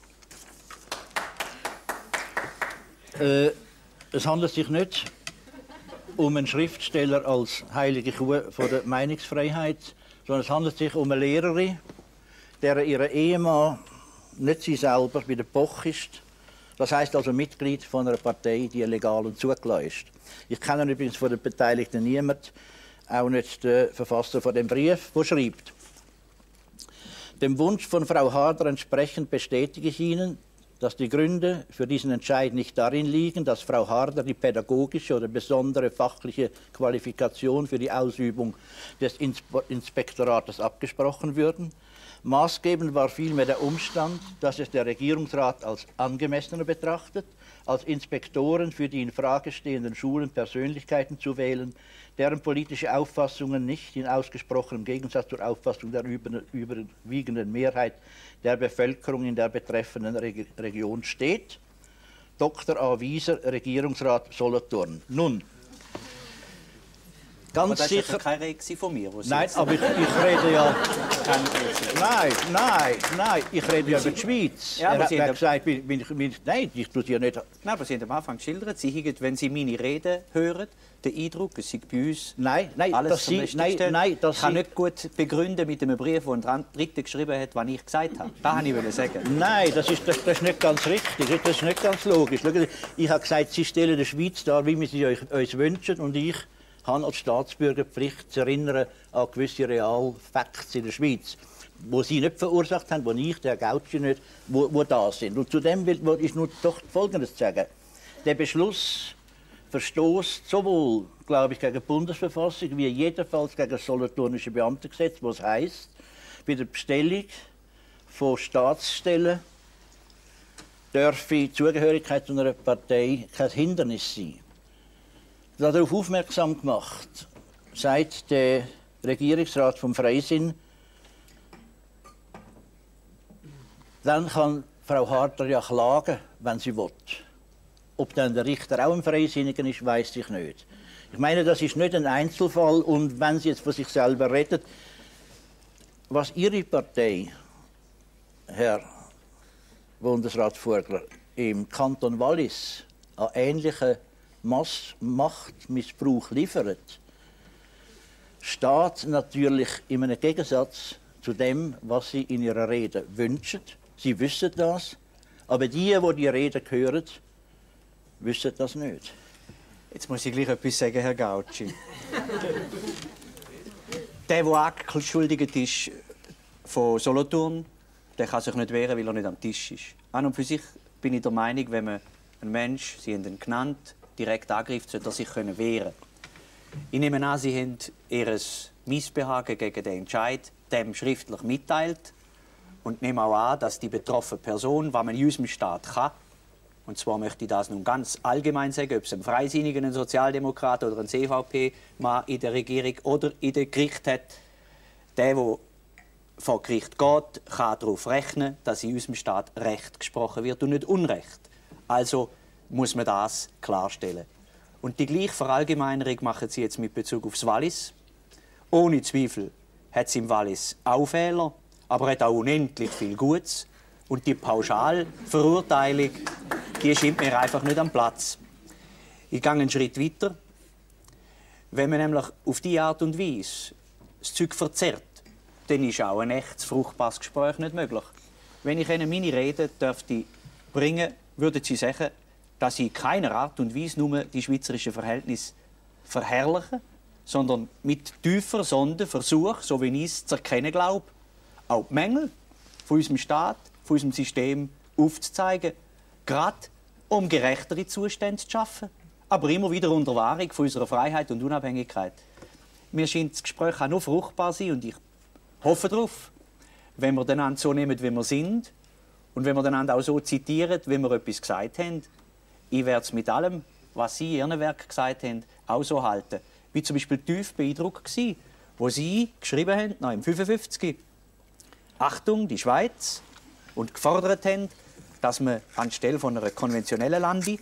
Es handelt sich nicht um einen Schriftsteller als heilige Kuh von der Meinungsfreiheit, sondern es handelt sich um eine Lehrerin, deren ihr Ehemann nicht sie selber bei der POC ist. Das heisst also Mitglied von einer Partei, die legal und zugelassen ist. Ich kenne übrigens von den Beteiligten niemanden, auch nicht den Verfasser von dem Brief, der schreibt: Dem Wunsch von Frau Harder entsprechend bestätige ich Ihnen, dass die Gründe für diesen Entscheid nicht darin liegen, dass Frau Harder die pädagogische oder besondere fachliche Qualifikation für die Ausübung des Inspektorates abgesprochen würden. Maßgebend war vielmehr der Umstand, dass es der Regierungsrat als angemessener betrachtet, als Inspektoren für die in Frage stehenden Schulen Persönlichkeiten zu wählen, deren politische Auffassungen nicht in ausgesprochenem Gegensatz zur Auffassung der überwiegenden Mehrheit der Bevölkerung in der betreffenden Region steht. Dr. A. Wieser, Regierungsrat Solothurn. Nun, ganz aber das sicher. ist keine Rede von mir. Nein, aber ich rede ja. Nein, ich rede ja über die Schweiz. Ja, er hat mir gesagt, nein, ich tue ja nicht. Nein, aber Sie haben am Anfang geschildert, Sie haben, wenn Sie meine Rede hören, den Eindruck, es sei bei uns alles zum Besten gestellt. Ich kann nicht gut begründen mit einem Brief, den ein Dritter geschrieben hat, was ich gesagt habe. Das wollte ich sagen. Nein, das ist nicht ganz richtig, das ist nicht ganz logisch. Ich habe gesagt, Sie stellen die Schweiz dar, wie wir sie euch wünschen, und ich habe als Staatsbürger die Pflicht zu erinnern an gewisse Realfacts in der Schweiz, die Sie nicht verursacht haben, die ich, der Gautschi nicht, wo da sind. Und zudem ist nur doch Folgendes zu sagen. Der Beschluss verstoßt sowohl, glaube ich, gegen die Bundesverfassung wie jedenfalls gegen das Solothurnische Beamtengesetz, was heisst, bei der Bestellung von Staatsstellen dürfe die Zugehörigkeit zu einer Partei kein Hindernis sein. Darauf aufmerksam gemacht, sagt der Regierungsrat vom Freisinn, dann kann Frau Harder ja klagen, wenn sie will. Ob dann der Richter auch ein Freisinniger ist, weiß ich nicht. Ich meine, das ist nicht ein Einzelfall, und wenn Sie jetzt von sich selber reden, was Ihre Partei, Herr Bundesrat Vogler, im Kanton Wallis an ähnlichen Machtmissbrauch liefert, steht natürlich in einem Gegensatz zu dem, was Sie in Ihrer Rede wünschen. Sie wissen das, aber die Rede hören, wissen das nicht. Jetzt muss ich gleich etwas sagen, Herr Gautschi. Der angeschuldigt ist von Solothurn, der kann sich nicht wehren, weil er nicht am Tisch ist. An und für sich bin ich der Meinung, wenn man einen Menschen, Sie haben ihn genannt, direkt angreift, sollte er sich wehren können. Ich nehme an, Sie haben Ihr Missbehagen gegen den Entscheid dem schriftlich mitteilt und nehme auch an, dass die betroffene Person, was man in unserem Staat kann, und zwar möchte ich das nun ganz allgemein sagen, ob es ein Freisinniger, ein Sozialdemokrat oder ein CVP-Mann in der Regierung oder in der Gericht hat, der vor Gericht geht, kann darauf rechnen, dass in unserem Staat Recht gesprochen wird und nicht Unrecht. Also muss man das klarstellen. Und die gleiche Verallgemeinerung machen Sie jetzt mit Bezug aufs Wallis. Ohne Zweifel hat es im Wallis auch Fehler, aber hat auch unendlich viel Gutes. Und die Pauschalverurteilung, die scheint mir einfach nicht am Platz. Ich gehe einen Schritt weiter. Wenn man nämlich auf diese Art und Weise das Zeug verzerrt, dann ist auch ein echtes, fruchtbares Gespräch nicht möglich. Wenn ich Ihnen meine Rede dürfte bringen, würden Sie sagen, dass ich in keiner Art und Weise nur die schweizerischen Verhältnisse verherrliche, sondern mit tiefer Sonde versuche, so wie ich es zu erkennen glaube, auch die Mängel von unserem Staat, von unserem System aufzuzeigen, gerade um gerechtere Zustände zu schaffen, aber immer wieder unter Wahrung von unserer Freiheit und Unabhängigkeit. Mir scheint das Gespräch auch noch fruchtbar sein und ich hoffe darauf, wenn wir einander so nehmen, wie wir sind und wenn wir einander auch so zitieren, wie wir etwas gesagt haben. Ich werde es mit allem, was Sie in Ihrem Werk gesagt haben, auch so halten. Wie zum Beispiel tief beeindruckt war, wo Sie geschrieben haben, noch im 55, Achtung, die Schweiz, und gefordert haben, dass man anstelle von einer konventionellen Lande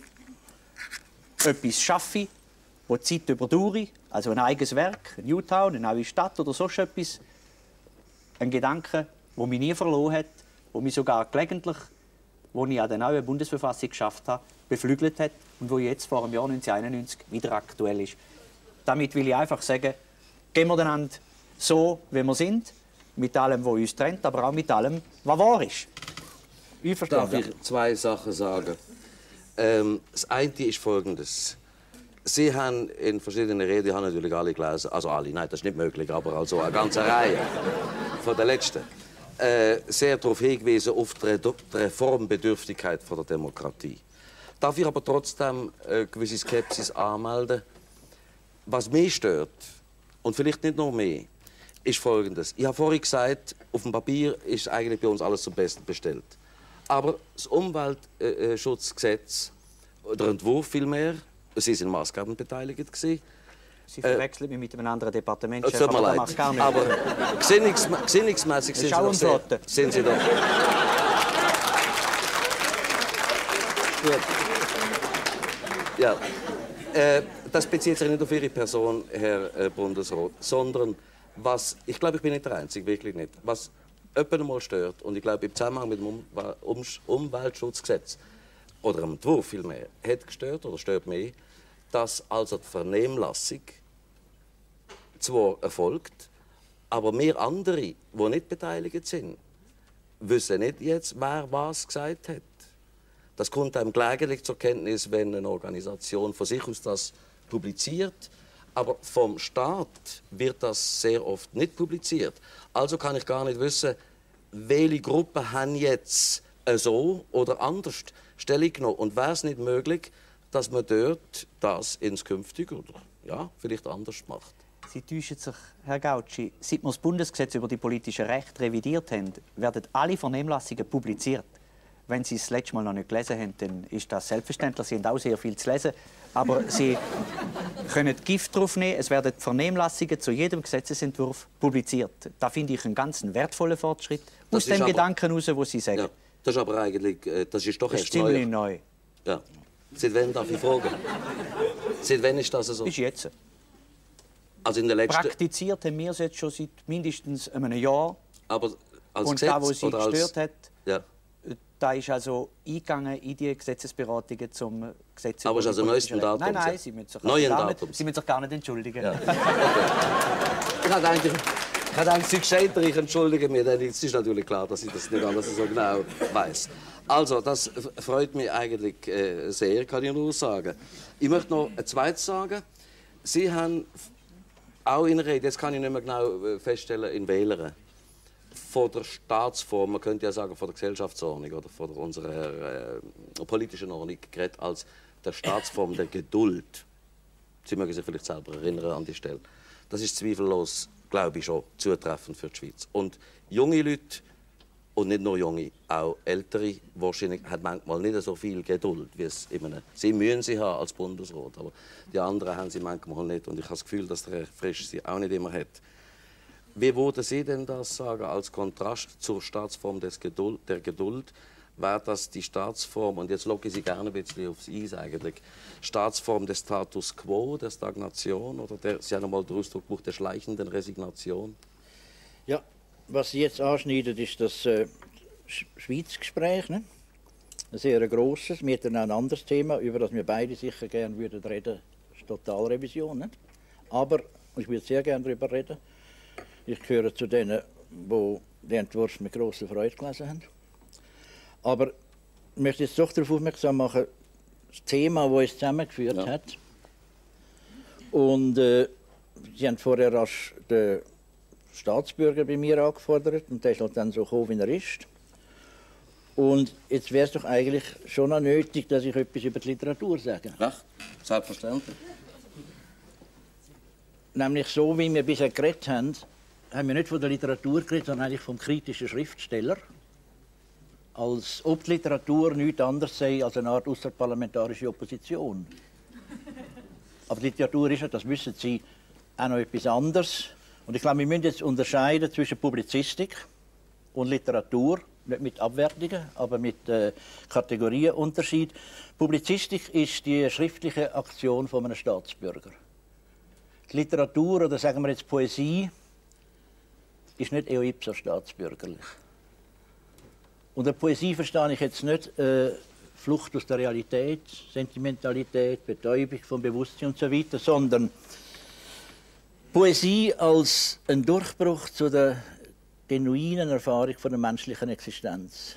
etwas schaffe, wo die Zeit überdauere, also ein eigenes Werk, ein Newtown, eine neue Stadt oder so etwas. Ein Gedanke, der mich nie verloren hat, der mich sogar gelegentlich, als ich an der neuen Bundesverfassung geschafft habe, beflügelt hat und wo jetzt vor dem Jahr 1991 wieder aktuell ist. Damit will ich einfach sagen, gehen wir einander so, wie wir sind, mit allem, was uns trennt, aber auch mit allem, was wahr ist. Darf ich zwei Sachen sagen? Das eine ist Folgendes. Sie haben in verschiedenen Reden, ich habe natürlich alle gelesen, also alle, nein, das ist nicht möglich, aber also eine ganze Reihe von der letzten, sehr darauf hingewiesen, auf die Reformbedürftigkeit der Demokratie. Darf ich aber trotzdem eine gewisse Skepsis anmelden? Was mich stört, und vielleicht nicht nur mich, ist Folgendes. Ich habe vorhin gesagt, auf dem Papier ist eigentlich bei uns alles zum Besten bestellt. Aber das Umweltschutzgesetz, der Entwurf vielmehr, Sie sind maßgebend beteiligt gewesen. Sie verwechseln mich mit einem anderen Departementchef, Tut mir leid. Gar nicht. Aber gesinnungsmässig sind Sie doch. Ja. Das bezieht sich nicht auf Ihre Person, Herr Bundesrat, sondern was, ich glaube, ich bin nicht der Einzige, wirklich nicht, was jemand einmal stört, und ich glaube, im Zusammenhang mit dem Umweltschutzgesetz, oder am Entwurf vielmehr, hat gestört oder stört mich, dass also die Vernehmlassung zwar erfolgt, aber wir andere, die nicht beteiligt sind, wissen nicht jetzt, wer was gesagt hat. Das kommt einem gelegentlich zur Kenntnis, wenn eine Organisation von sich aus das publiziert. Aber vom Staat wird das sehr oft nicht publiziert. Also kann ich gar nicht wissen, welche Gruppen haben jetzt so oder anders Stellung genommen. Und wäre es nicht möglich, dass man dort das inskünftig oder ja, vielleicht anders macht? Sie täuschen sich, Herr Gautschi. Seit wir das Bundesgesetz über die politischen Rechte revidiert haben, werden alle Vernehmlassungen publiziert. Wenn Sie es das letzte Mal noch nicht gelesen haben, dann ist das selbstverständlich. Sie haben auch sehr viel zu lesen. Aber Sie können Gift drauf nehmen. Es werden Vernehmlassungen zu jedem Gesetzesentwurf publiziert. Da finde ich einen ganz wertvollen Fortschritt. Aus dem Gedanken heraus, wo Sie sagen. Ja, das ist aber eigentlich, das ist doch erst ziemlich neu. Ja. Seit wann darf ich fragen? Seit wann ist das so? Bis jetzt. Also in der letzten... Praktiziert haben wir es jetzt schon seit mindestens einem Jahr. Aber als und Gesetz da, wo Sie oder gestört hat, ja. da ist also eingegangen in die Gesetzesberatungen zum Gesetz. Aber es ist also neuesten Datum? Nein, Sie müssen sich gar nicht entschuldigen. Ja. Okay. Ich hatte eigentlich Sie gescheiter, ich entschuldige mich, denn es ist natürlich klar, dass ich das nicht alles so genau weiß. Also, das freut mich eigentlich sehr, kann ich nur sagen. Ich möchte noch ein zweites sagen. Sie haben auch in der Rede, jetzt kann ich nicht mehr genau feststellen, in welcher, von der Staatsform, man könnte ja sagen von der Gesellschaftsordnung oder von unserer politischen Ordnung, geredet als der Staatsform der Geduld. Sie mögen sich vielleicht selber erinnern an die Stelle. Das ist zweifellos, glaube ich, schon zutreffend für die Schweiz. Und junge Leute Und nicht nur Junge, auch Ältere wahrscheinlich hat manchmal nicht so viel Geduld, wie es Sie müssen sie haben als Bundesrat, aber die anderen haben sie manchmal nicht. Und ich habe das Gefühl, dass der Herr Frisch sie auch nicht immer hat. Wie würden Sie denn das sagen als Kontrast zur Staatsform der Geduld? Wäre das die Staatsform, und jetzt locke ich Sie gerne ein bisschen aufs Eis eigentlich, Staatsform des Status quo, der Stagnation oder Sie haben einmal den Ausdruck gebraucht, der schleichenden Resignation? Ja, was Sie jetzt anschneiden, ist das Schweizgespräch. Ne? Ein sehr grosses. Wir hätten auch ein anderes Thema, über das wir beide sicher gerne reden würden. Das ist Totalrevision. Ne? Aber ich würde sehr gerne darüber reden. Ich gehöre zu denen, die den Entwurf mit grosser Freude gelesen haben. Aber ich möchte jetzt doch darauf aufmerksam machen, das Thema, das uns zusammengeführt hat. Und Sie haben vorher rasch den Staatsbürger bei mir angefordert und der ist halt dann so gekommen, wie er ist. Und jetzt wäre es doch eigentlich schon auch nötig, dass ich etwas über die Literatur sage. Recht, selbstverständlich. Nämlich so, wie wir bisher geredet haben wir nicht von der Literatur geredet, sondern eigentlich vom kritischen Schriftsteller. Als ob die Literatur nichts anderes sei als eine Art außerparlamentarische Opposition. Aber die Literatur ist ja, das wissen Sie, auch noch etwas anderes. Und ich glaube, wir müssen jetzt unterscheiden zwischen Publizistik und Literatur, nicht mit Abwertungen, aber mit Kategorienunterschied. Publizistik ist die schriftliche Aktion von einem Staatsbürger. Die Literatur, oder sagen wir jetzt Poesie, ist nicht eo ipso staatsbürgerlich. Unter Poesie verstehe ich jetzt nicht Flucht aus der Realität, Sentimentalität, Betäubung vom Bewusstsein und so weiter, sondern Poesie als ein Durchbruch zu der genuinen Erfahrung von der menschlichen Existenz.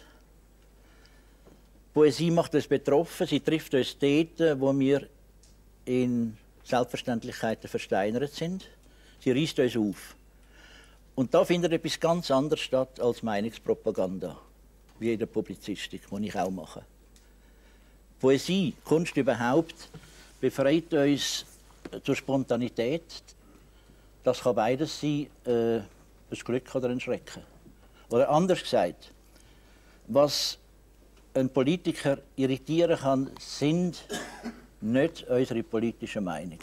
Poesie macht uns betroffen, sie trifft uns dort, wo wir in Selbstverständlichkeiten versteinert sind. Sie reißt uns auf. Und da findet etwas ganz anderes statt als Meinungspropaganda, wie in der Publizistik, die ich auch mache. Poesie, Kunst überhaupt, befreit uns zur Spontanität. Das kann beides sein, ein Glück oder ein Schrecken. Oder anders gesagt, was ein Politiker irritieren kann, sind nicht unsere politischen Meinungen.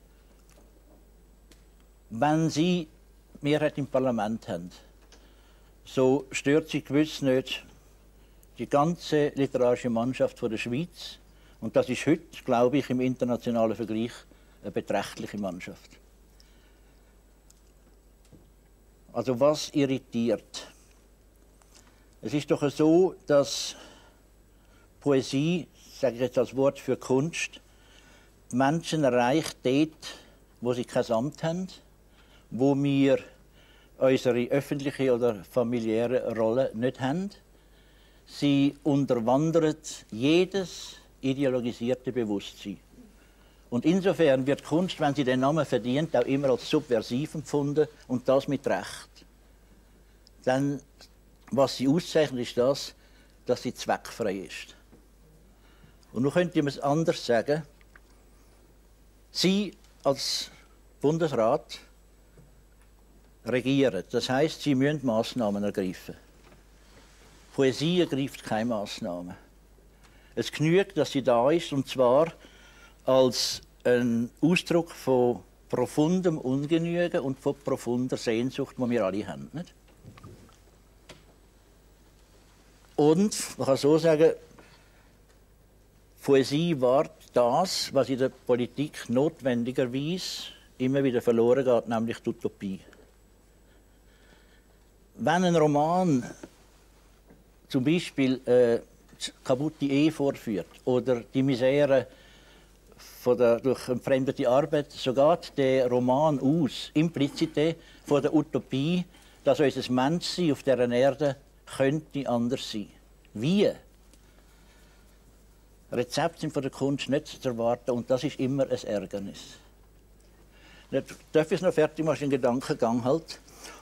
Wenn Sie Mehrheit im Parlament haben, so stört Sie gewiss nicht die ganze literarische Mannschaft von der Schweiz. Und das ist heute, glaube ich, im internationalen Vergleich eine beträchtliche Mannschaft. Also was irritiert? Es ist doch so, dass Poesie, sage ich jetzt als Wort für Kunst, die Menschen erreicht dort, wo sie kein Amt haben, wo wir unsere öffentliche oder familiäre Rolle nicht haben. Sie unterwandert jedes ideologisierte Bewusstsein. Und insofern wird Kunst, wenn sie den Namen verdient, auch immer als subversiv empfunden und das mit Recht. Denn was sie auszeichnet, ist das, dass sie zweckfrei ist. Und nun könnte man es anders sagen. Sie als Bundesrat regieren. Das heißt, sie müssen Massnahmen ergreifen. Poesie ergreift keine Massnahmen. Es genügt, dass sie da ist, und zwar als ein Ausdruck von profundem Ungenügen und von profunder Sehnsucht, die wir alle haben. Nicht? Und, man kann so sagen, Poesie war das, was in der Politik notwendigerweise immer wieder verloren geht, nämlich die Utopie. Wenn ein Roman zum Beispiel kaputte Ehe vorführt oder die Misere von der durch entfremdete Arbeit, so geht der Roman aus, implizite, von der Utopie, dass unser Menschsein auf dieser Erde könnte anders sein. Wie? Rezepte sind von der Kunst nicht zu erwarten und das ist immer ein Ärgernis. Darf ich es noch fertig machen, den Gedankengang halt?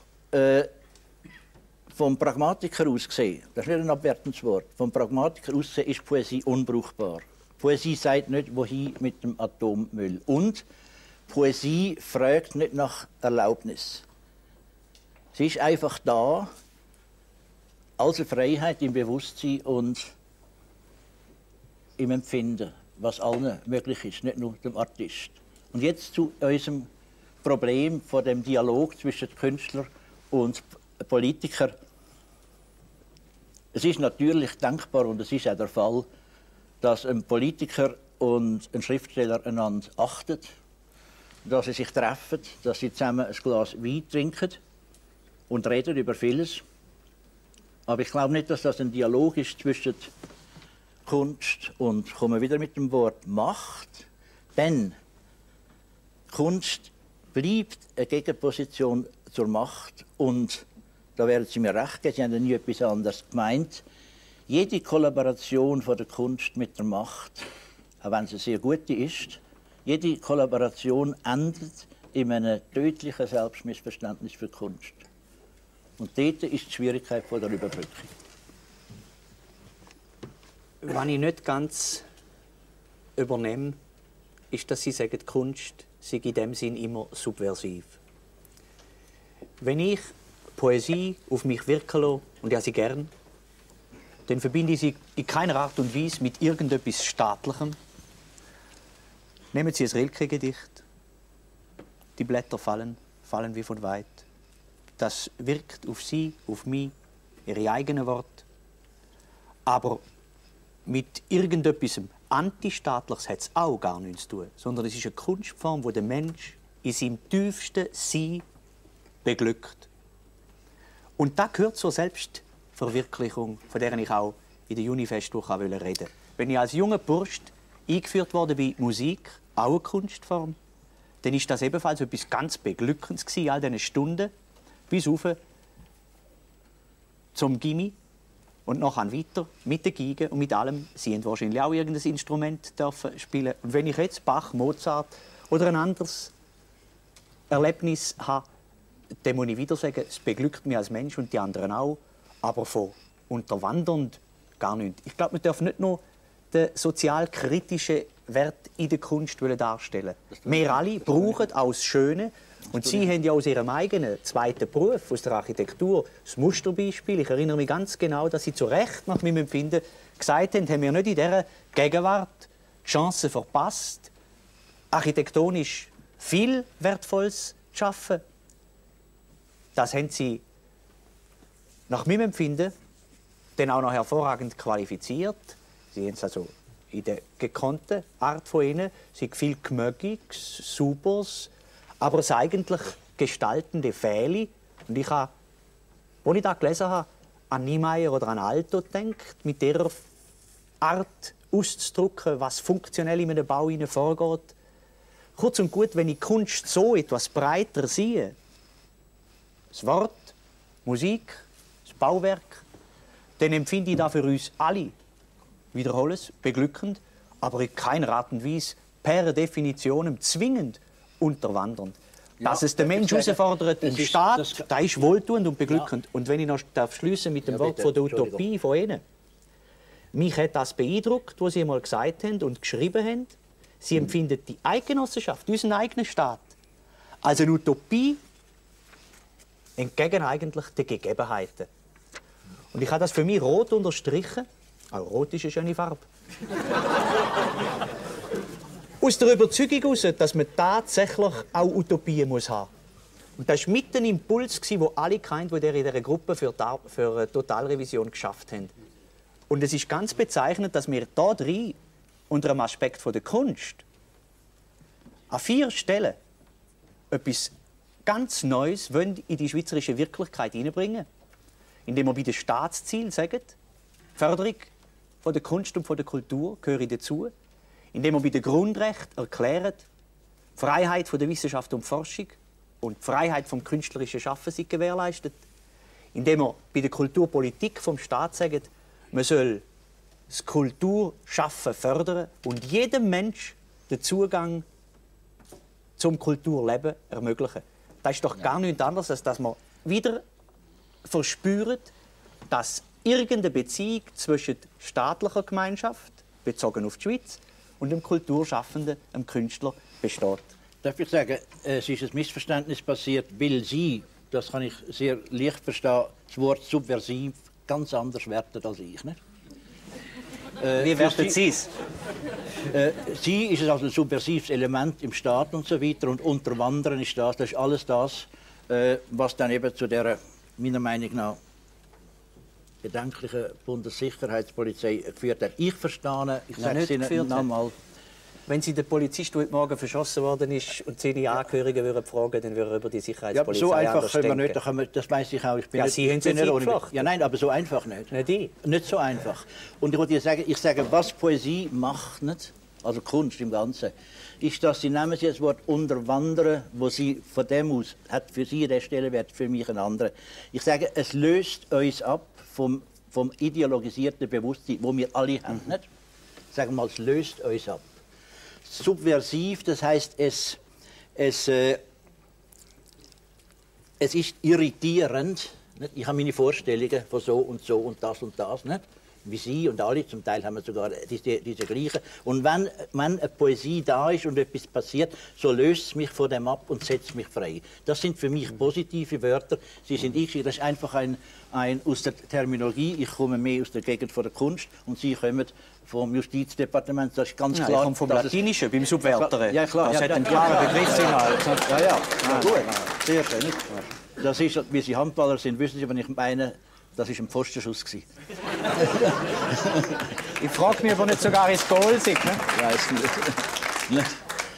Vom Pragmatiker aus gesehen, das ist nicht ein abwertendes Wort, vom Pragmatiker aus gesehen ist Poesie unbrauchbar. Poesie sagt nicht, wohin mit dem Atommüll. Und Poesie fragt nicht nach Erlaubnis. Sie ist einfach da Also Freiheit im Bewusstsein und im Empfinden, was allen möglich ist, nicht nur dem Artist. Und jetzt zu unserem Problem von dem Dialog zwischen Künstler und Politiker. Es ist natürlich denkbar, und es ist auch der Fall, dass ein Politiker und ein Schriftsteller einander achten, dass sie sich treffen, dass sie zusammen ein Glas Wein trinken und reden über vieles. Aber ich glaube nicht, dass das ein Dialog ist zwischen Kunst und, ich komme wieder mit dem Wort, Macht. Denn Kunst bleibt eine Gegenposition zur Macht. Und da werden Sie mir recht geben, Sie haben ja nie etwas anderes gemeint. Jede Kollaboration von der Kunst mit der Macht, auch wenn sie sehr gute ist, jede Kollaboration endet in einem tödlichen Selbstmissverständnis für Kunst. Und dort ist die Schwierigkeit von der Überbrückung. Was ich nicht ganz übernehme, ist, dass Sie sagen, die Kunst sei in dem Sinn immer subversiv. Wenn ich Poesie auf mich wirken lasse, und ja sie gern, dann verbinde ich sie in keiner Art und Weise mit irgendetwas Staatlichem. Nehmen Sie ein Rilke-Gedicht. Die Blätter fallen wie von weit. Das wirkt auf Sie, auf mich, Ihre eigenen Worte. Aber mit irgendetwas Antistaatliches hat es auch gar nichts zu tun. Sondern es ist eine Kunstform, die den Mensch in seinem tiefsten Sein beglückt. Und das gehört zur Selbstverwirklichung, von der ich auch in der Junifestwoche reden wollte. Wenn ich als junger Bursch eingeführt wurde bei Musik, auch eine Kunstform, dann ist das ebenfalls etwas ganz Beglückendes gewesen, all diese Stunden, bis rauf zum Gimmi und nachher weiter mit der Geige und mit allem. Sie haben wahrscheinlich auch irgendein Instrument dürfen spielen. Und wenn ich jetzt Bach, Mozart oder ein anderes Erlebnis habe, dann muss ich wieder sagen, es beglückt mich als Mensch und die anderen auch, aber von unterwandernd gar nicht. Ich glaube, man darf nicht nur den sozial-kritischen Wert in der Kunst darstellen. Wir alle brauchen auch das Schöne. Und Sie haben ja aus Ihrem eigenen zweiten Beruf, aus der Architektur, das Musterbeispiel. Ich erinnere mich ganz genau, dass Sie zu Recht, nach meinem Empfinden, gesagt haben wir nicht in dieser Gegenwart die Chance verpasst, architektonisch viel Wertvolles zu schaffen. Das haben Sie nach meinem Empfinden dann auch noch hervorragend qualifiziert. Sie haben es also in der gekonnten Art von Ihnen, Sie haben viel Gemögiges, Supers, aber das eigentlich gestaltende Fähli. Und ich habe, als ich das gelesen habe, an Niemeyer oder an Alto gedacht, mit dieser Art auszudrücken, was funktionell in einem Bau vorgeht. Kurz und gut, wenn ich Kunst so etwas breiter sehe, das Wort, Musik, das Bauwerk, dann empfinde ich das für uns alle, wiederhole es, beglückend, aber in keiner Art und Weise per Definition zwingend unterwandernd. Ja, dass es den Menschen herausfordert im Staat, das ist wohltuend und beglückend. Ja. Und wenn ich noch schliessen mit dem Wort von der Utopie von Ihnen. Mich hat das beeindruckt, was Sie einmal gesagt haben und geschrieben haben. Sie empfinden die Eidgenossenschaft, unseren eigenen Staat, als eine Utopie entgegen eigentlich den Gegebenheiten. Und ich habe das für mich rot unterstrichen. Auch rot ist eine schöne Farbe. Aus der Überzeugung heraus, dass man tatsächlich auch Utopien haben muss. Und das war mit ein Impuls, den alle kannten, die in dieser Gruppe für eine Totalrevision geschafft haben. Und es ist ganz bezeichnend, dass wir hier drin, unter dem Aspekt der Kunst, an 4 Stellen etwas ganz Neues in die schweizerische Wirklichkeit hineinbringen. Indem wir bei den Staatszielen sagen, die Förderung von der Kunst und von der Kultur gehöre dazu. Indem wir bei den Grundrechten erklären, die Freiheit von der Wissenschaft und Forschung und die Freiheit vom künstlerischen Schaffen sind gewährleistet. Indem wir bei der Kulturpolitik vom Staat sagen, man soll das Kulturschaffen fördern und jedem Mensch den Zugang zum Kulturleben ermöglichen. Das ist doch gar nichts anderes, als dass man wieder verspürt, dass irgendeine Beziehung zwischen staatlicher Gemeinschaft, bezogen auf die Schweiz, und dem Kulturschaffenden, dem Künstler, besteht. Darf ich sagen, es ist ein Missverständnis passiert, weil Sie, das kann ich sehr leicht verstehen, das Wort subversiv ganz anders wertet als ich. Nicht? Wie wertet Sie es? Sie ist also ein subversives Element im Staat und so weiter und Unterwandern ist das ist alles das, was dann eben zu der, meiner Meinung nach, bedenklichen Bundessicherheitspolizei geführt hat. Ich verstehe, ich sage es Ihnen nochmal. Wenn Sie den Polizist, der heute Morgen verschossen worden ist, und seine Angehörigen würden fragen, dann würde er über die Sicherheitspolizei ja, aber so einfach können wir denken. nicht, das weiß ich auch. Ich bin ja, nicht, Sie haben es nicht ja, nein, aber so einfach nicht. Nicht ich. Nicht so einfach. Und ich sage, was Poesie macht, nicht, also Kunst im Ganzen, ist, dass Sie nehmen Sie das Wort unterwandern, wo Sie von dem aus, hat für Sie der Stellenwert, für mich ein anderer. Ich sage, es löst uns ab vom ideologisierten Bewusstsein, wo wir alle haben. Nicht? Sagen wir mal, es löst uns ab. Subversiv, das heißt, es ist irritierend. Nicht? Ich habe meine Vorstellungen von so und das und das. Nicht? Wie Sie und alle, zum Teil haben wir sogar diese gleichen. Und wenn eine Poesie da ist und etwas passiert, so löst es mich von dem ab und setzt mich frei. Das sind für mich positive Wörter. Sie sind das ist einfach ein aus der Terminologie. Ich komme mehr aus der Gegend von der Kunst und Sie kommen vom Justizdepartement. Das ist ganz klar. Ich komme vom Latinischen, beim Subverteren. Ja, klar. Das hat einen klaren Begriffsinhalt. Ja, gut. Sehr schön. Das ist, wie Sie Handballer sind, wissen Sie, wenn ich meine, das war ein Pfostenschuss. Ich frage mich, ob er nicht sogar ins Goal sieht. Ne? Weiß nicht.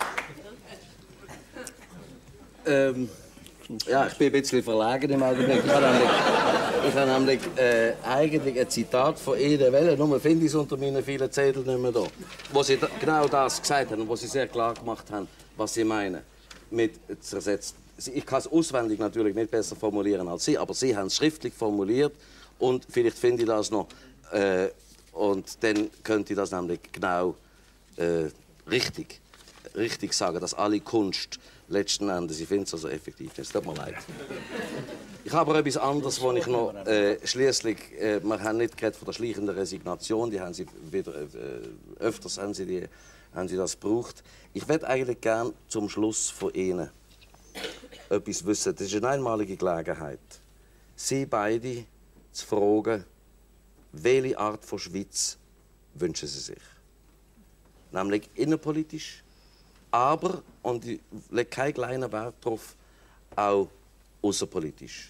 Ja, ich bin ein bisschen verlegen im Augenblick. Ich habe nämlich eigentlich ein Zitat von Ede Welle, nur finde ich es unter meinen vielen Zetteln nicht mehr da. Wo sie genau das gesagt haben und wo sie sehr klar gemacht haben, was sie meinen mit zersetzt. Ich kann es auswendig natürlich nicht besser formulieren als Sie, aber Sie haben es schriftlich formuliert und vielleicht finde ich das noch und dann könnte ich das nämlich genau richtig sagen, dass alle Kunst letzten Endes, ich finde es also effektiv, es tut mir leid. Ich habe aber etwas anderes, wo ich noch schließlich, wir haben nicht geredet von der schleichenden Resignation, die haben Sie wieder öfters haben Sie das gebraucht. Ich würde eigentlich gern zum Schluss von Ihnen etwas wissen. Das ist eine einmalige Gelegenheit, Sie beide zu fragen, welche Art von Schweiz wünschen Sie sich? Nämlich innenpolitisch, aber, und ich lege keinen kleinen Wert darauf, auch außenpolitisch.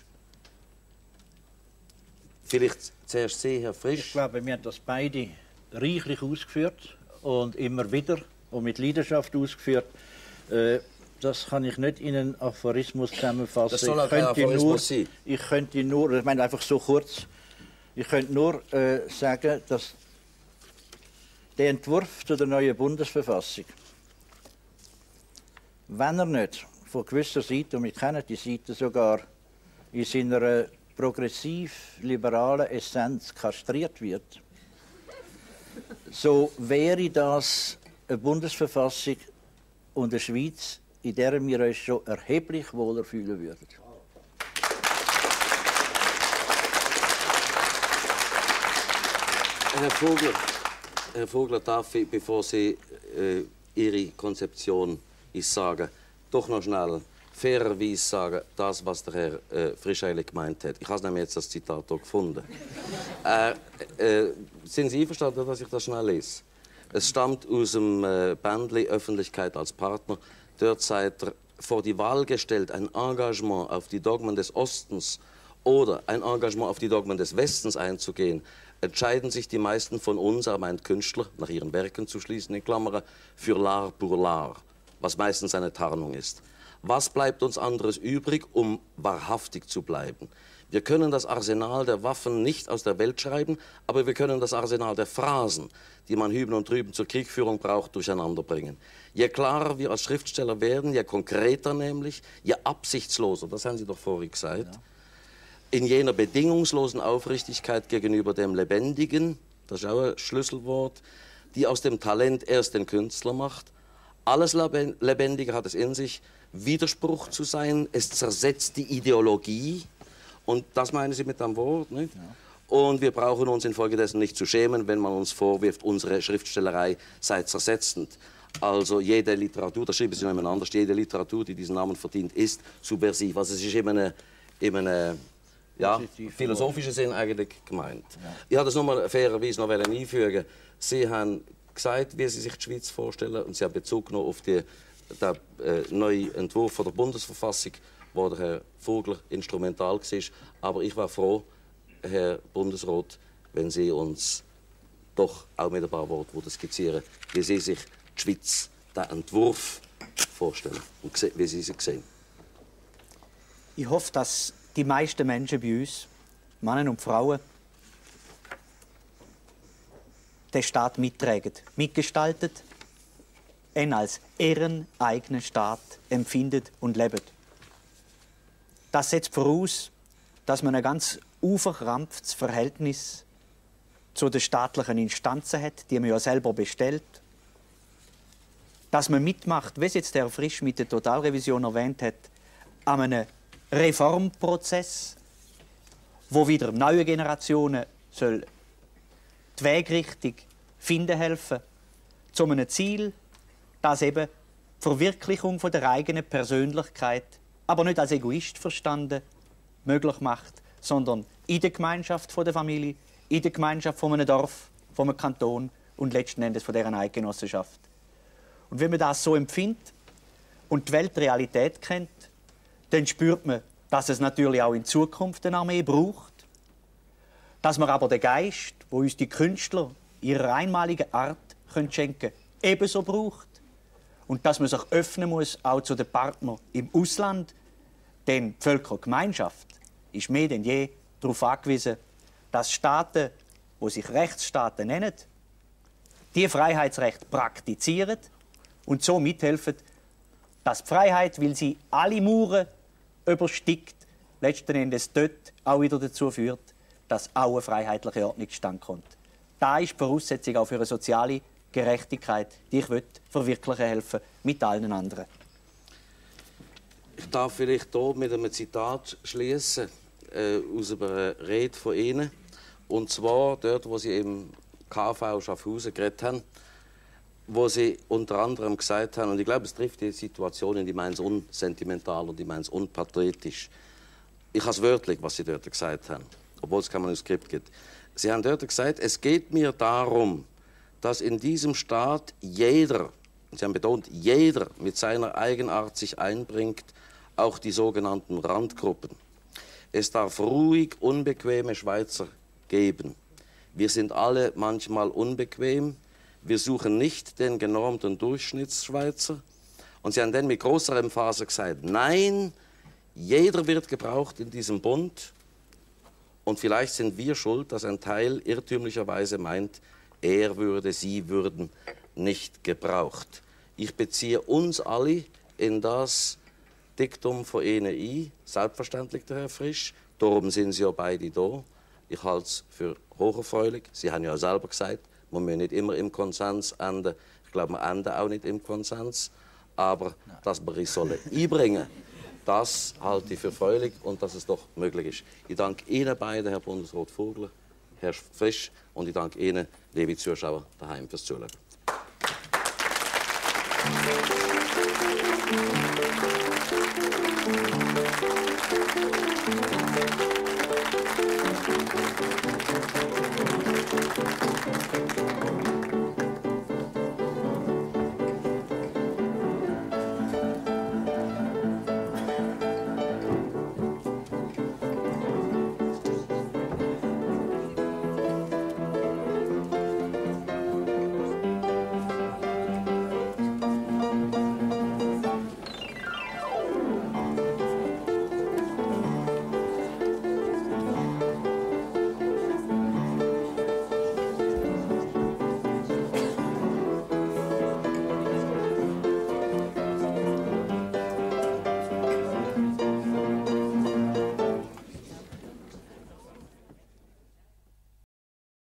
Vielleicht zuerst Sie, Herr Frisch. Ich glaube, wir haben das beide reichlich ausgeführt und immer wieder und mit Leidenschaft ausgeführt. Das kann ich nicht in einen Aphorismus zusammenfassen. Das soll auch kein Aphorismus sein. Ich könnte nur, ich meine einfach so kurz, ich könnte nur sagen, dass der Entwurf zu der neuen Bundesverfassung, wenn er nicht von gewisser Seite, und wir kennen die Seite sogar, in seiner progressiv-liberalen Essenz kastriert wird, so wäre das eine Bundesverfassung und eine Schweiz, in der wir uns schon erheblich wohler fühlen würden. Herr Vogler, darf ich, bevor Sie Ihre Konzeption sagen, doch noch schnell fairerweise sagen, das, was der Herr Frisch eigentlich gemeint hat. Ich habe nämlich jetzt das Zitat hier gefunden. Sind Sie einverstanden, dass ich das schnell lese? Es stammt aus dem Bändli Öffentlichkeit als Partner. Dort seid ihr vor die Wahl gestellt, ein Engagement auf die Dogmen des Ostens oder ein Engagement auf die Dogmen des Westens einzugehen. Entscheiden sich die meisten von uns, er meint Künstler, nach ihren Werken zu schließen, in Klammern, für l'art pour l'art, was meistens eine Tarnung ist. Was bleibt uns anderes übrig, um wahrhaftig zu bleiben? Wir können das Arsenal der Waffen nicht aus der Welt schreiben, aber wir können das Arsenal der Phrasen, die man hüben und drüben zur Kriegführung braucht, durcheinander bringen. Je klarer wir als Schriftsteller werden, je konkreter nämlich, je absichtsloser, das haben Sie doch vorhin gesagt, ja, in jener bedingungslosen Aufrichtigkeit gegenüber dem Lebendigen, das ist auch ein Schlüsselwort, die aus dem Talent erst den Künstler macht. Alles Lebendige hat es in sich, Widerspruch zu sein, es zersetzt die Ideologie. Und das meinen Sie mit dem Wort, nicht? Ja. Und wir brauchen uns infolgedessen nicht zu schämen, wenn man uns vorwirft, unsere Schriftstellerei sei zersetzend. Also jede Literatur, da schreiben Sie noch anders, jede Literatur, die diesen Namen verdient, ist subversiv. Also es ist in einem Ja, philosophischer Sinn eigentlich gemeint. Ja. Ich habe das nochmal fairerweise noch einfügen. Sie haben gesagt, wie Sie sich die Schweiz vorstellen, und Sie haben Bezug genommen auf den neuen Entwurf von der Bundesverfassung, wo der Herr Vogler instrumental war. Aber ich war froh, Herr Bundesrat, wenn Sie uns doch auch mit ein paar Worten skizzieren, wie Sie sich die Schweiz, den Entwurf vorstellen und wie Sie sie sehen. Ich hoffe, dass die meisten Menschen bei uns, Männer und Frauen, den Staat mittragen, mitgestalten, ihn als ihren eigenen Staat empfinden und leben. Das setzt voraus, dass man ein ganz unverkrampftes Verhältnis zu den staatlichen Instanzen hat, die man ja selber bestellt. Dass man mitmacht, wie es jetzt Herr Frisch mit der Totalrevision erwähnt hat, an einem Reformprozess, wo wieder neue Generationen soll die Wegrichtung finden helfen, zu einem Ziel, das eben die Verwirklichung von der eigenen Persönlichkeit, aber nicht als Egoist verstanden, möglich macht, sondern in der Gemeinschaft von der Familie, in der Gemeinschaft von einem Dorf, von einem Kanton und letzten Endes von deren Eidgenossenschaft. Und wenn man das so empfindet und die Weltrealität kennt, dann spürt man, dass es natürlich auch in Zukunft eine Armee braucht, dass man aber den Geist, wo uns die Künstler ihrer einmaligen Art schenken können, ebenso braucht. Und dass man sich öffnen muss, auch zu den Partnern im Ausland, denn die Völkergemeinschaft ist mehr denn je darauf angewiesen, dass Staaten, die sich Rechtsstaaten nennen, die Freiheitsrechte praktizieren und so mithelfen, dass die Freiheit, weil sie alle Mauern übersteigt, letzten Endes dort auch wieder dazu führt, dass auch eine freiheitliche Ordnung zustande kommt. Das ist die Voraussetzung auch für eine soziale Gerechtigkeit, die ich verwirklichen helfen mit allen anderen. Ich darf vielleicht hier mit einem Zitat schließen aus einer Rede von Ihnen. Und zwar dort, wo Sie im KV Schaffhausen geredet haben, wo Sie unter anderem gesagt haben, und ich glaube, es trifft die Situation, ich meine es unsentimental und ich meine es unpatriotisch. Ich habe es wörtlich, was Sie dort gesagt haben, obwohl es kein Manuskript gibt. Sie haben dort gesagt, es geht mir darum, dass in diesem Staat jeder, Sie haben betont, jeder mit seiner Eigenart sich einbringt, auch die sogenannten Randgruppen. Es darf ruhig unbequeme Schweizer geben. Wir sind alle manchmal unbequem. Wir suchen nicht den genormten Durchschnittsschweizer. Und Sie haben dann mit großer Emphase gesagt, nein, jeder wird gebraucht in diesem Bund. Und vielleicht sind wir schuld, dass ein Teil irrtümlicherweise meint, er würde, sie würden nicht gebraucht. Ich beziehe uns alle in das Diktum von Ihnen ein, selbstverständlich der Herr Frisch, darum sind Sie ja beide da. Ich halte es für hocherfreulich. Sie haben ja selber gesagt, man muss nicht immer im Konsens enden. Ich glaube, wir enden auch nicht im Konsens. Aber dass wir es einbringen sollen, das halte ich für freudig und dass es doch möglich ist. Ich danke Ihnen beiden, Herr Bundesrat Vogler, Herr Frisch, und ich danke Ihnen, liebe Zuschauer daheim, fürs Zuschauen.